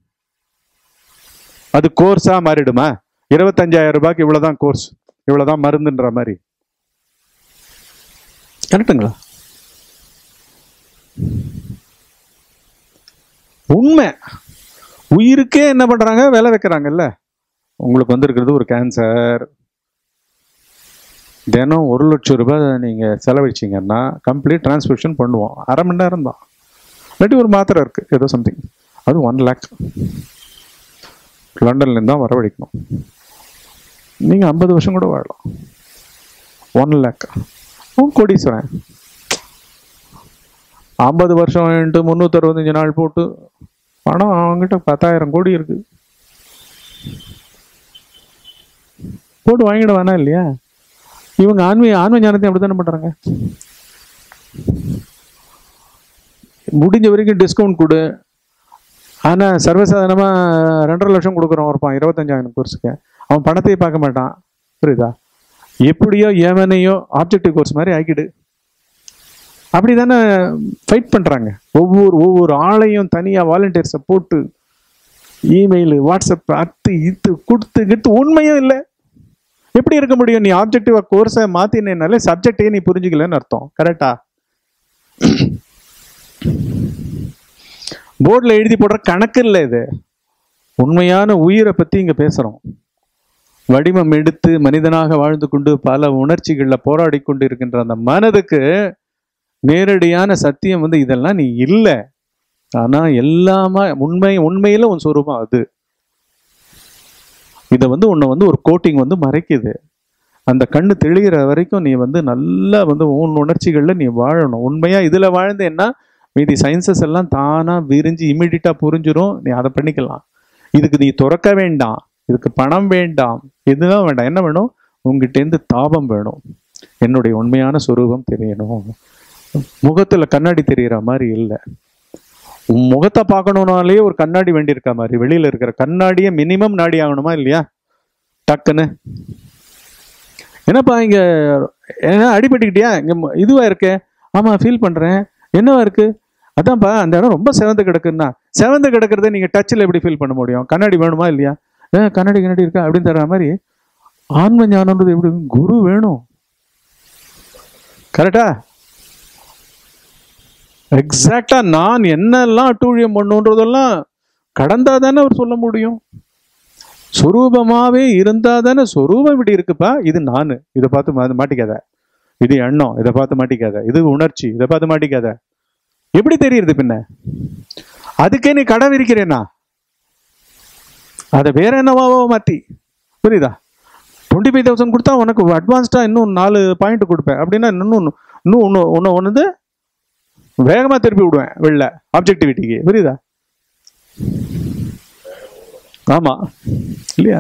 அது கோர்ஸா மாறிடுமா? 25,000 ரூபாய்க்கு இவ்வளவுதான் கோர்ஸ், இவ்வளவுதான் மருந்துன்ற மாதிரி. கரெக்டுங்களா? உண்மை. உயிருக்கே என்ன பண்றாங்க? வேலை வைக்கிறாங்கல்ல. உங்களுக்கு வந்திருக்கிறது ஒரு கேன்சர். தினம் 1 லட்சம் ரூபாய் நீங்க செலவழிச்சிங்கன்னா கம்ப்ளீட் டிரான்ஸ்கிரிப்ஷன் பண்ணுவோம். 1/2 மணி நேரம் தான். இல்லாட்டி ஒரு மாத்திரை இருக்கு ஏதோ சம்திங், அது 1 lakh லண்டன்லேருந்து தான் வரவழைக்கணும். நீங்கள் 50 வருஷம் கூட வாழலாம். 1 lakh கோடீஸ்வரன். 50 வருஷம் 365 நாள் போட்டு பணம் அவங்ககிட்ட 10,000 கோடி இருக்கு. போட்டு வாங்கிட வேணா இல்லையா? இவங்க ஆன்மீக ஞானத்தை அப்படித்தானே பண்றாங்க. முடிஞ்ச வரைக்கும் டிஸ்கவுண்ட் கொடு. ஆனா சர்வசாதாரணமா 2.5 லட்சம் கொடுக்குறோம் இருப்பான் 25,000 கோர்ஸுக்கு. அவன் பணத்தையே பார்க்க மாட்டான். புரியுதா? எப்படியோ எவனையோ ஆப்ஜெக்டிவ் கோர்ஸ் மாதிரி ஆக்கிடு. அப்படிதானே ஃபைட் பண்றாங்க. ஒவ்வொரு ஆளையும் தனியா வாலண்டியர்ஸை போட்டு இமெயில், வாட்ஸ்அப் அத்து இத்து கொடுத்து உண்மையும் இல்லை. எப்படி இருக்க முடியும்? நீ ஆப்ஜெக்டிவா கோர்ஸை மாத்தினாலே சப்ஜெக்டே நீ புரிஞ்சுக்கலன்னு அர்த்தம். கரெக்டா? போர்டில் எழுதி போடுற கணக்கு இல்லை இது. உண்மையான உயிரை பத்தி இங்க பேசுறோம். வடிவம் எடுத்து மனிதனாக வாழ்ந்து கொண்டு பல உணர்ச்சிகள்ல போராடி கொண்டு இருக்கின்ற அந்த மனதுக்கு நேரடியான சத்தியம் வந்து இதெல்லாம் நீ இல்லை ஆனா எல்லாமே உண்மையில உன் சொரூபம் அது. இதை வந்து உன்னை வந்து ஒரு கோட்டிங் வந்து மறைக்குது. அந்த கண்ணு தெளிகிற வரைக்கும் நீ வந்து நல்லா வந்து உன் உணர்ச்சிகள்ல நீ வாழணும். உண்மையா இதுல வாழ்ந்தேன்னா மீதி சயின்சஸ் எல்லாம் தானா விரிஞ்சு இமிடியட்டா புரிஞ்சிடும். நீ அதை பண்ணிக்கலாம். இதுக்கு நீ துறக்க வேண்டாம், இதுக்கு பணம் வேண்டாம், எதுவும் வேண்டாம். என்ன வேணும்? உங்ககிட்டேருந்து தாபம் வேணும். என்னுடைய உண்மையான சொரூபம் தெரியணும். முகத்துல கண்ணாடி தெரியற மாதிரி இல்லை. உன் முகத்தை பார்க்கணும்னாலே ஒரு கண்ணாடி வேண்டி இருக்க மாதிரி. வெளியில இருக்கிற கண்ணாடியை மினிமம் நாடி ஆகணுமா இல்லையா? டக்குன்னு என்னப்பா இங்க என்ன அடிபட்டுக்கிட்டியா? இங்க இதுவா இருக்கு. ஆமா ஃபீல் பண்றேன். என்னவா இருக்கு? அதான்ப்பா அந்த இடம் ரொம்ப செவந்து கிடக்குன்னா. செவந்து கிடக்கிறத நீங்க டச்சில் எப்படி ஃபீல் பண்ண முடியும்? கண்ணாடி வேணுமா இல்லையா? கண்ணாடி இருக்கா அப்படின்னு தர்ற மாதிரி ஆன்ம ஞானம்ன்றது எப்படி? குரு வேணும். கரெக்டா? எக்ஸாக்டா நான் என்னெல்லாம் அட்டூழியம் பண்ணுன்றதெல்லாம் கடந்தா தானே அவர் சொல்ல முடியும். சொரூபமாவே இருந்தா தானே. சொரூபம் இப்படி இருக்குப்பா, இது நானு, இதை பார்த்து மாட்டிக்காத. இது எண்ணம், இதை பார்த்து மாட்டிக்காத. இது உணர்ச்சி, இதை பார்த்து மாட்டிக்காத. எப்படி தெரியுது பின்ன? அதுக்கே நீ கடை விரிக்கிறேன்னா அதை வேற என்னவாவோ மாத்தி. புரியுதா? 25,000 கொடுத்தா உனக்கு அட்வான்ஸ்டா இன்னும் 4 பாயிண்ட் கொடுப்பேன் அப்படின்னா இன்னும் ஒன்று வேகமா திருப்பி விடுவேன் வெளில ஆப்ஜெக்டிவிட்டிக்கு. புரியுதா? ஆமா இல்லையா?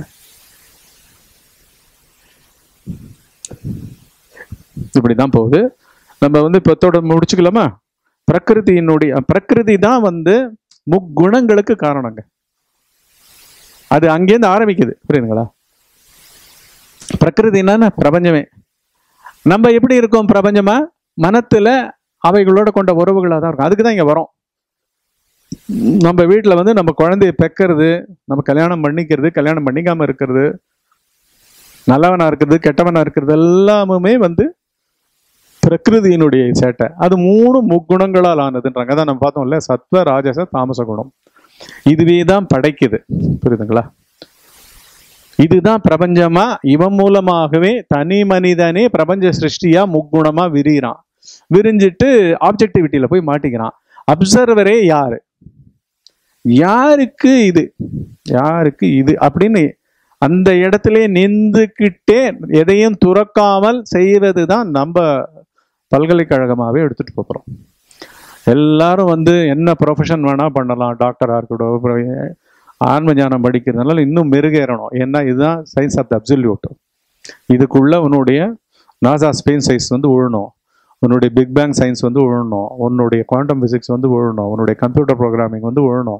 இப்படிதான் போகுது. நம்ம வந்து இப்பத்தோட முடிச்சுக்கலாமா? பிரகிருதி தான் வந்து முக்குணங்களுக்கு காரணங்க. அது அங்கேருந்து ஆரம்பிக்குது. புரியுதுங்களா? பிரகிருதி என்னன்னா பிரபஞ்சமே. நம்ம எப்படி இருக்கோம்? பிரபஞ்சமா மனத்துல அவைகளோட கொண்ட உறவுகளாக தான் இருக்கும். அதுக்கு தான் இங்க வரோம். நம்ம வீட்டில் வந்து நம்ம குழந்தைய பெக்கிறது, நம்ம கல்யாணம் பண்ணிக்கிறது, கல்யாணம் பண்ணிக்காம இருக்கிறது, நல்லவனா இருக்கிறது, கெட்டவனா இருக்கிறது எல்லாமே வந்து பிரகிருதியினுடைய சேட்டை. அது 3 முக்குணங்களால் ஆனதுன்றாங்க. அதான் நம்ம பார்த்தோம்ல, சத்வ ராஜச தாமச குணம். இதுவே தான் படைக்குது. புரியுதுங்களா? இதுதான் பிரபஞ்சமா. இவன் மூலமாகவே தனி மனிதனே பிரபஞ்ச சிருஷ்டியா முக்குணமா விரிகிறான். விரிஞ்சிட்டு ஆப்ஜெக்டிவிட்டியில போய் மாட்டிக்கிறான். அப்சர்வரே யாரு? யாருக்கு இது அப்படின்னு அந்த இடத்துல நின்றுக்கிட்டே எதையும் துறக்காமல் செய்வது தான் நம்ம பல்கலைக்கழகமாகவே எடுத்துட்டு போகிறோம். எல்லாரும் வந்து என்ன ப்ரொஃபஷன் வேணா பண்ணலாம். டாக்டராக இருக்கட்டும், ஆன்ம ஞானம் படிக்கிறதுனால இன்னும் மெருகேறணும். ஏன்னா இதுதான் சயின்ஸ் ஆஃப் த அப்சல்யூட். இதுக்குள்ள உன்னுடைய நாசா ஸ்பேஸ் சயின்ஸ் வந்து விழணும், உன்னுடைய பிக் பேங் சயின்ஸ் வந்து விழணும், உன்னுடைய குவாண்டம் பிசிக்ஸ் வந்து விழணும், உன்னுடைய கம்ப்யூட்டர் ப்ரோக்ராமிங் வந்து விழணும்.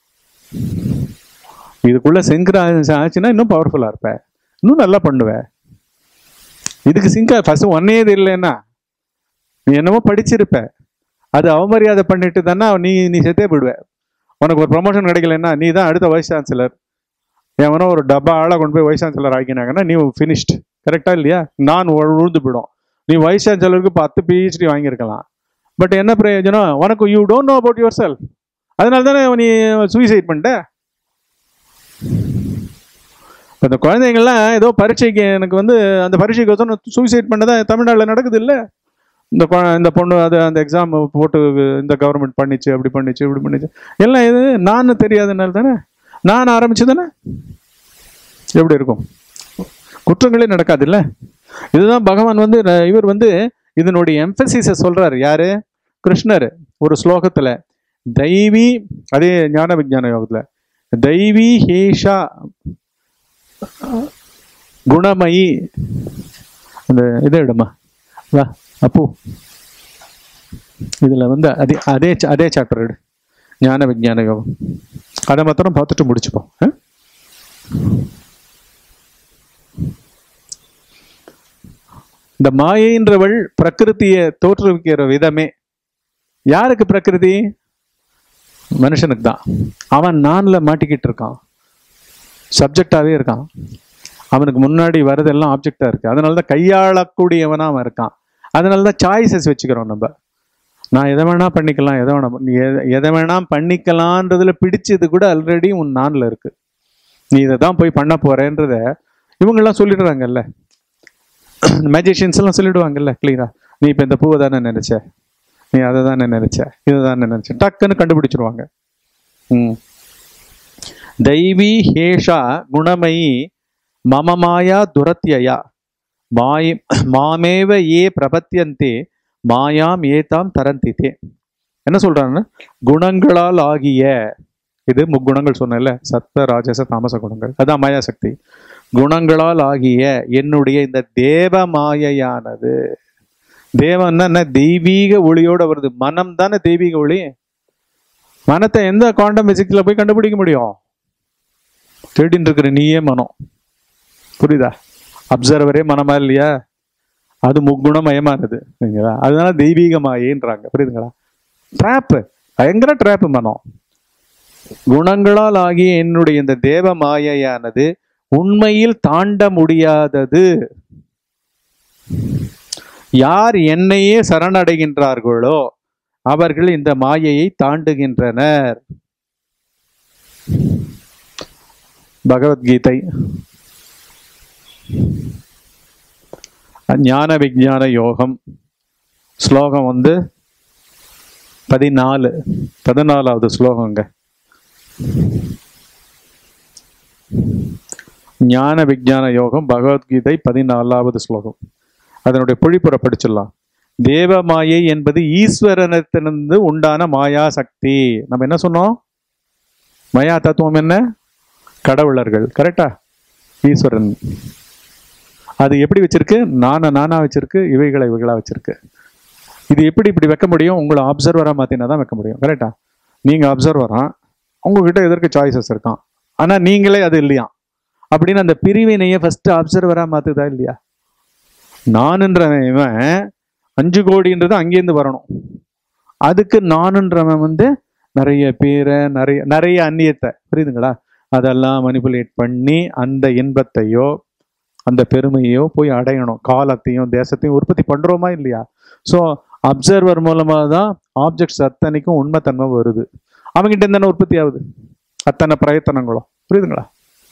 இதுக்குள்ள சிங்க்ரனைஸ் ஆச்சுன்னா இன்னும் பவர்ஃபுல்லா இருப்ப, இன்னும் நல்லா பண்ணுவ. இதுக்கு சிங்கா ஃபர்ஸ்ட் ஒன்னே இல்லைன்னா நீ என்னமோ படிச்சிருப்ப, அது அவமரியாதை பண்ணிட்டு தானே நீ செத்தே போயிடுவ. உனக்கு ஒரு ப்ரமோஷன் கிடைக்கலன்னா நீ தான் அடுத்த வைஸ் சான்சலர். எவனோ ஒரு டப்பா ஆளை கொண்டு போய் வைஸ் சான்சலர் ஆக்கினாங்கன்னா நீ ஃபினிஷ்ட். கரெக்டா இல்லையா? நான் உழுந்து போயிடும். நீ வைஸ் சான்சலருக்கு 10 PhD வாங்கியிருக்கலாம். பட் என்ன பிரயோஜனம் உனக்கு? You don't know about yourself. அதனால தானே நீ சூசைட் பண்ணிட்ட. இந்த குழந்தைங்கள்லாம் ஏதோ பரீட்சைக்கு எனக்கு வந்து அந்த பரீட்சைக்கு சூசைட் பண்ணதான் தமிழ்நாட்டில் நடக்குது இல்லை? இந்த பொண்ணு அது அந்த எக்ஸாம் போட்டு இந்த கவர்மெண்ட் பண்ணிச்சு, அப்படி பண்ணிச்சு, இப்படி பண்ணிச்சு. எல்லாம் இது நான் தெரியாதனால தானே, நான் ஆரம்பிச்சு தானே. எப்படி இருக்கும்? குற்றங்களே நடக்காது இல்லை? இதுதான் பகவான் வந்து இவர் வந்து இதனுடைய எம்பசிஸை சொல்றாரு. யாரு? கிருஷ்ணர் ஒரு ஸ்லோகத்துல. தெய்வி, அதே ஞான விஞ்ஞான யோகத்துல, தெய்வி ஹேஷா குணமயி. அந்த இதை இடமா வா அப்போ இதுல வந்து அதே சாப்டர் எடு, ஞான விஞ்ஞான யோகம். அதை மாத்திரம் பார்த்துட்டு முடிச்சுப்போம். இந்த மாயைன்றவள் பிரகிருத்தியை தோற்றுவிக்கிற விதமே யாருக்கு? பிரகிருதி மனுஷனுக்கு தான். அவன் நான்ல மாட்டிக்கிட்டு இருக்கான், சப்ஜெக்டாவே இருக்கான். அவனுக்கு முன்னாடி வரதெல்லாம் ஆப்ஜெக்டா இருக்கு. அதனாலதான் கையாளக்கூடியவனா அவன் இருக்கான். அதனாலதான் சாய்ஸஸ் வச்சுக்கிறோம் நம்ம. நான் எதை வேணா பண்ணிக்கலாம், எதை வேணா பண்ணிக்கலான்றதுல பிடிச்சது கூட ஆல்ரெடி உன் நான்ல இருக்கு. நீ இதை தான் போய் பண்ண போறேன்றத இவங்கெல்லாம் சொல்லிடுறாங்கல்ல, மேஜிஷியன்ஸ் எல்லாம் சொல்லிடுவாங்கல்ல கிளியரா. நீ இப்ப இந்த பூவை தானே நினைச்ச, நீ அதை தானே நினைச்ச, இதுதான் நினைச்ச, டக்குன்னு கண்டுபிடிச்சிருவாங்க. தெய்வீ ஹேஷா குணமயி மம மாயா துரத்தியா மாமேவ ஏ பிரபத்தியந்தே மாயாம் ஏதாம் தரந்திதே. என்ன சொல்றாங்கன்னா, குணங்களால் ஆகிய, இது முக்குணங்கள் சொன்னேன்ல, சத்த ராஜச தாமச குணங்கள், அதான் மாயா சக்தி. குணங்களால் ஆகிய என்னுடைய இந்த தேவ மாயையானது, தேவன்னா என்ன, தெய்வீக ஒளியோட வருது. மனம் தானே தெய்வீக ஒளி. மனத்தை எந்த குவாண்டம் பிசிக்ஸ்ல போய் கண்டுபிடிக்க முடியும்? தேடின்னு இருக்கிற நீயே மனம். புரியுதா? அப்சர்வரே மனமா இல்லையா? அது முக்குணமயமானது. அதனால தெய்வீக மாயேன்றாங்க. புரியுதுங்களா? ட்ராப்பு, பயங்கர ட்ராப்பு மனம். குணங்களால் ஆகிய என்னுடைய இந்த தேவ மாயையானது உண்மையில் தாண்ட முடியாதது. யார் என்னையே சரணடைகின்றார்களோ அவர்கள் இந்த மாயையை தாண்டுகின்றனர். பகவத்கீதை ஞான விஞ்ஞான யோகம் ஸ்லோகம் 14வது ஸ்லோகங்க. ஞான விஞ்ஞான யோகம் பகவத்கீதை 14வது ஸ்லோகம். அதனுடைய பொழிப்புற படிச்சிடலாம். தேவ மாயை என்பது ஈஸ்வரனிடத்திலிருந்து உண்டான மாயா சக்தி. நம்ம என்ன சொன்னோம்? மாயா தத்துவம் என்ன? கடவுளர்கள். கரெக்டா? ஈஸ்வரன் அது எப்படி வச்சிருக்கு? நானா வச்சிருக்கு, இவைகளா வச்சிருக்கு. இது எப்படி இப்படி வைக்க முடியும்? உங்களை அப்சர்வரா மாத்தினா தான் வைக்க முடியும். கரெக்டா? நீங்க அப்சர்வரா, உங்ககிட்ட எதற்கு சாய்ஸஸ் இருக்கான், ஆனா நீங்களே அது இல்லையா அப்படின்னு அந்த பிரிவினையை ஃபர்ஸ்ட் அப்சர்வரா மாத்துதா இல்லையா? நானுன்றவன் இவன் 5 கோடின்றது அங்கேருந்து வரணும். அதுக்கு நானுன்றவன் நிறைய பேரை, நிறைய அந்நியத்தை, புரியுதுங்களா, அதெல்லாம் மனிபுலேட் பண்ணி அந்த இன்பத்தையோ அந்த பெருமையோ போய் அடையணும். காலத்தையும் தேசத்தையும் உற்பத்தி பண்றோமா இல்லையா? ஸோ அப்சர்வர் மூலமா தான் ஆப்ஜெக்ட்ஸ் அத்தனைக்கும் உண்மைத்தன்மை வருது. அவங்ககிட்ட இருந்தானே உற்பத்தி ஆகுது அத்தனை பிரயத்தனங்களும். புரியுதுங்களா?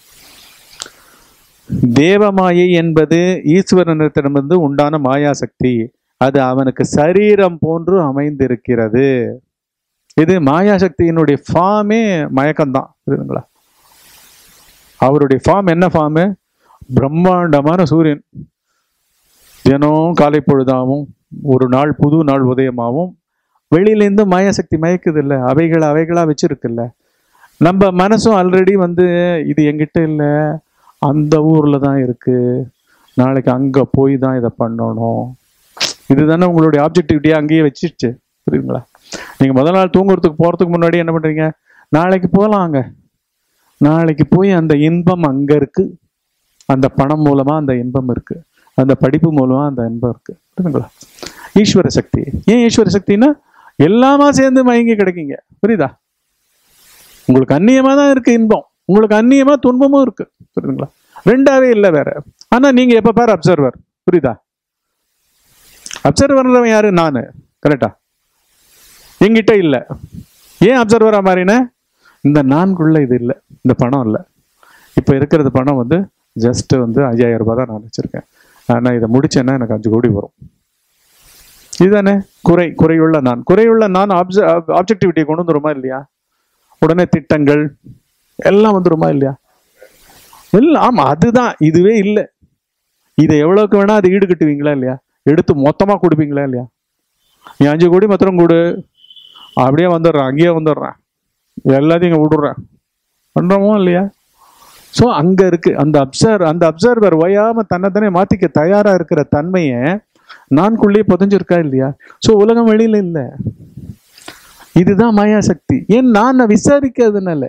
தேவமாயை என்பது ஈஸ்வரனிடத்திலிருந்து உண்டான மாயா சக்தி. அது அவனுக்கு சரீரம் போன்று அமைந்திருக்கிறது. இது மாயா சக்தியினுடைய ஃபார்மே மயக்கம்தான். புரியுதுங்களா? அவருடைய ஃபார்ம் என்ன ஃபார்மு? பிரம்மாண்டமான சூரியன். தினம் காலை பொழுதாகவும் ஒரு நாள் புது நாள் உதயமாகவும் வெளியிலேருந்து மாயாசக்தி மயக்குது இல்லை? அவைகளா வச்சிருக்குல்ல. நம்ம மனசும் ஆல்ரெடி இது எங்கிட்ட இல்லை, அந்த ஊர்ல தான் இருக்கு, நாளைக்கு அங்க போய் தான் இதை பண்ணணும். இதுதானே உங்களுடைய ஆப்ஜெக்டிவிட்டியை அங்கேயே வச்சிருச்சு. புரியுதுங்களா? நீங்க முதல் நாள் தூங்குறதுக்கு போறதுக்கு முன்னாடி என்ன பண்றீங்க? நாளைக்கு போகலாங்க, நாளைக்கு போய் அந்த இன்பம் அங்க இருக்கு, அந்த பணம் மூலமா அந்த இன்பம் இருக்கு, அந்த படிப்பு மூலமா அந்த இன்பம் இருக்கு. புரியுதுங்களா? ஈஸ்வர சக்தி. ஏன் ஈஸ்வர சக்தின்னா எல்லாமா சேர்ந்து மயங்கி கிடைக்குங்க. புரியுதா? உங்களுக்கு அந்நியமா தான் இருக்கு இன்பம், உங்களுக்கு அந்நியமா துன்பமும் இருக்கு. புரியுதுங்களா? ரெண்டாவே இல்லை வேற. ஆனா நீங்க எப்ப பாரு அப்சர்வர். புரியுதா? அப்சர்வர்ன்றவன் யாரு? நானு. கரெக்டா? என்கிட்ட இல்லை. ஏன் அப்சர்வரா மாறின? இந்த நான்குள்ள இது இல்லை, இந்த பணம் இல்லை. இப்ப இருக்கிறது பணம் ஜஸ்ட் 5000 ரூபாய் தான் நான் வச்சிருக்கேன். ஆனா இதை முடிச்சேன்னா எனக்கு 5 கோடி வரும். இதுதானே குறையுள்ள நான் ஆப்ஜெக்டிவிட்டியை கொண்டு வந்துருமா இல்லையா? உடனே திட்டங்கள் எல்லாம் வந்துருமா இல்லையா? எல்லாம். ஆமா, அதுதான். இதுவே இல்லை. இதை எவ்வளவுக்கு வேணா அது ஈடு கட்டுவீங்களா இல்லையா? எடுத்து மொத்தமா கொடுப்பீங்களா இல்லையா? நீ 5 கோடி மாத்திரம் கொடு, அப்படியே வந்துடுறேன், அங்கேயே வந்துடுறேன், எல்லாத்தையும் இங்க விடுறேன் பண்றோமோ இல்லையா? ஸோ அங்க இருக்கு அந்த அப்சர்வர் ஓயாம தன்னைத்தானே மாத்திக்க தயாரா இருக்கிற தன்மையை நான்குள்ளேயே புதைஞ்சிருக்கா இல்லையா? ஸோ உலகம் வெளியில இல்லை. இதுதான் மாயா சக்தி. ஏன் நான் விசாரிக்கிறதுனால.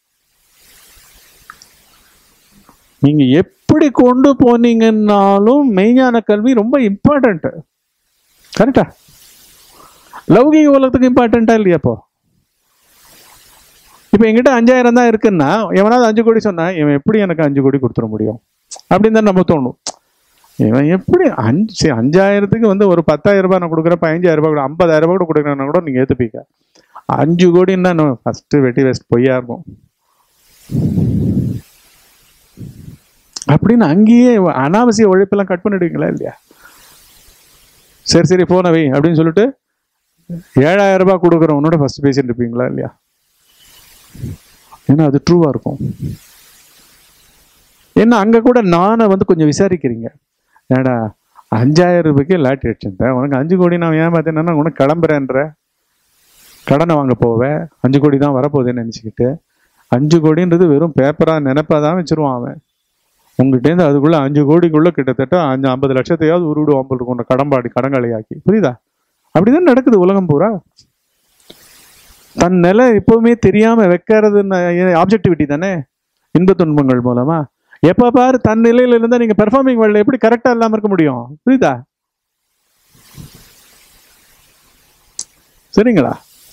நீங்க எப்படி கொண்டு போனீங்கன்னாலும் மெய்ஞான கல்வி ரொம்ப இம்பார்ட்டன்ட். கரெக்டா? லௌகிக உலகத்துக்கு இம்பார்ட்டன்டா இல்லையாப்போ? இப்ப என்கிட்ட 5000 தான் இருக்குன்னா எவனாவது 5 கோடி சொன்னா இவன் எப்படி எனக்கு 5 கோடி கொடுத்துட முடியும் அப்படின்னு தான் நம்ம தோணும். இவன் எப்படி 5000க்கு ஒரு 10,000 ரூபாய் நான் கொடுக்குறேன், 15,000 ரூபாய் கூட 50,000 ரூபாய் கூட கொடுக்குறேன்னா கூட நீங்க ஏத்துப்பீங்க. 5 கோடின்னா நம்ம ஃபர்ஸ்ட் வெட்டி வேஸ்ட் பொய்யா இருக்கும் அப்படின்னு அங்கேயே அனாவசிய உழைப்பெல்லாம் கட் பண்ணிடுவீங்களா இல்லையா? சரி போனவை அப்படின்னு சொல்லிட்டு 7,000 ரூபாய் கொடுக்குறவனோட ஃபர்ஸ்ட் பேசிட்டு இருப்பீங்களா இல்லையா? ஏன்னா அது ட்ரூவா இருக்கும். ஏன்னா அங்க கூட நானை வந்து கொஞ்சம் விசாரிக்கிறீங்க. ஏடா 5,000 ரூபாய்க்கு லாட்டரி அடிச்சிருந்தேன், உனக்கு 5 கோடி நான் ஏமாத்தேன்னா உனக்கு கிளம்புறேன்ற, கடனை வாங்க போவேன், 5 கோடி தான் வரப்போகுதுன்னு நினச்சிக்கிட்டு 5 கோடின்றது வெறும் பேப்பரா நினைப்பா தான் வச்சிருவான் அவன். உங்ககிட்டேருந்து அதுக்குள்ள 5 கோடிக்குள்ள கிட்டத்தட்ட 50 லட்சத்தையாவது உருவிடுவான் போல் இருக்கும் கடன்பாடி கடங்காளியாக்கி. புரியுதா? அப்படிதான் நடக்குது உலகம் பூரா. தன் நிலை எப்பவுமே தெரியாம வைக்கிறது ஆப்ஜெக்டிவிட்டி தானே, இன்ப துன்பங்கள் மூலமா. எப்ப பாரு தன் நிலையில இருந்தா நீங்க பெர்ஃபார்மிங் வேர்ல்ட்ல எப்படி கரெக்டா இல்லாம இருக்க முடியும்? புரியுதா? சரிங்களா?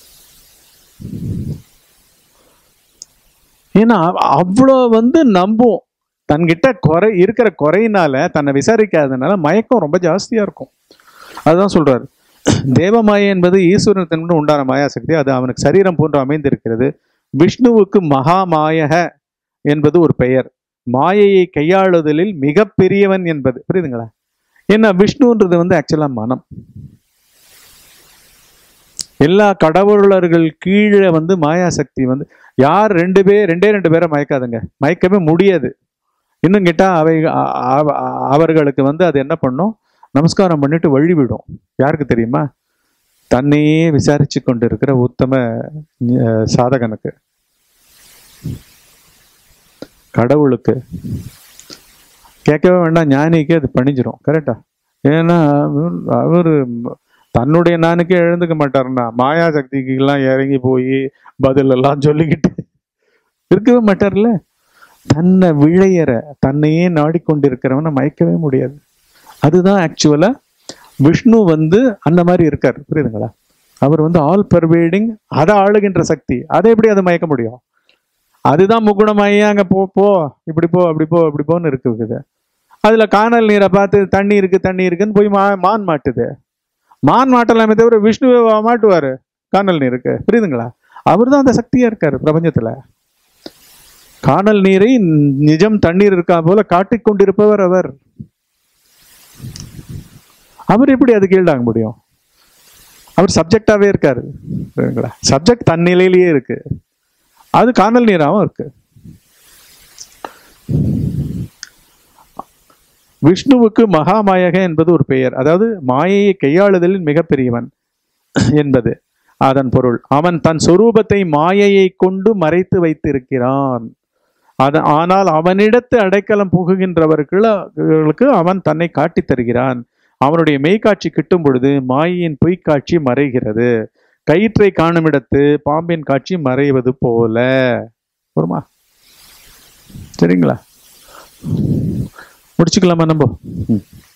ஏன்னா அவ்வளோ வந்து நம்பும். தன்கிட்ட குறை இருக்கிற குறையினால தன்னை விசாரிக்காதனால மயக்கம் ரொம்ப ஜாஸ்தியா இருக்கும். அதுதான் சொல்றாரு, தேவமாயை என்பது ஈஸ்வரத்தின் உண்டான மாயாசக்தி, அது அவனுக்கு சரீரம் போன்று அமைந்திருக்கிறது. விஷ்ணுவுக்கு மகாமாயக என்பது ஒரு பெயர். மாயையை கையாளுதலில் மிக பெரியவன் என்பது. புரியுதுங்களா? ஏன்னா விஷ்ணுன்றது வந்து ஆக்சுவலா மனம். எல்லா கடவுளர்கள் கீழே வந்து மாயாசக்தி வந்து யார் ரெண்டே 2 பேரை மயக்காதுங்க, மயக்கவே முடியாது. இன்னும் கேட்டா அவர்களுக்கு வந்து அது என்ன பண்ணும், நமஸ்காரம் பண்ணிட்டு வழிவிடும். யாருக்கு தெரியுமா? தன்னையே விசாரிச்சு கொண்டு இருக்கிற உத்தம சாதகனுக்கு, கடவுளுக்கு கேட்கவே வேண்டாம், ஞானிக்கு அது பணிஞ்சிரும். கரெக்டா? ஏன்னா அவரு தன்னுடைய நானுக்கே எழுந்துக்க மாட்டாருன்னா மாயா சக்திக்கு எல்லாம் இறங்கி போய் பதில் எல்லாம் சொல்லிக்கிட்டு இருக்கவே மாட்டார்ல. தன்னை விழையற தன்னையே நாடிக்கொண்டிருக்கிறவனை மயக்கவே முடியாது. அதுதான் ஆக்சுவலா விஷ்ணு வந்து அந்த மாதிரி இருக்கார். புரியுதுங்களா? அவர் வந்து ஆல் பர்வேடிங், அதை ஆளுகின்ற சக்தி. அதை எப்படி அதை மயக்க முடியும்? அதுதான் முக்குணமாயி அங்க போ போ இப்படி போ அப்படி போ அப்படி போன்னு இருக்குது. அதுல காணல் நீரை பார்த்து தண்ணி இருக்குன்னு போய் மான் மாட்டுது. மான் மாட்டலாமே தவிர விஷ்ணுவே மாட்டுவாரு காணல் நீருக்கு. புரியுதுங்களா? அவர் தான் அந்த சக்தியா இருக்காரு பிரபஞ்சத்துல. காணல் நீரை நிஜம் தண்ணீர் இருக்கா போல காட்டிக்கொண்டிருப்பவர் அவர். அவர் எப்படி அது கீழ்டாங்க முடியும்? அவர் சப்ஜெக்டாவே இருக்காரு. சப்ஜெக்ட் தன்னிலையிலேயே இருக்கு, அது காணல் நீராகவும் இருக்கு. விஷ்ணுவுக்கு மகாமாயக என்பது ஒரு பெயர், அதாவது மாயையை கையாளுதலில் மிகப்பெரியவன் என்பது அதன் பொருள். அவன் தன் சொரூபத்தை மாயையை கொண்டு மறைத்து வைத்திருக்கிறான். ஆனால் அவனிடத்து அடைக்கலம் புகுகின்றவர்களுக்கு அவன் தன்னை காட்டி தருகிறான். அவனுடைய மெய்காட்சி கிட்டும் பொழுது மாயையின் பொய்க்காட்சி மறைகிறது. கயிற்றை காணும் இடத்து பாம்பின் காட்சி மறைவது போல. வருமா? சரிங்களா? முடிச்சுக்கலாமா நம்ம?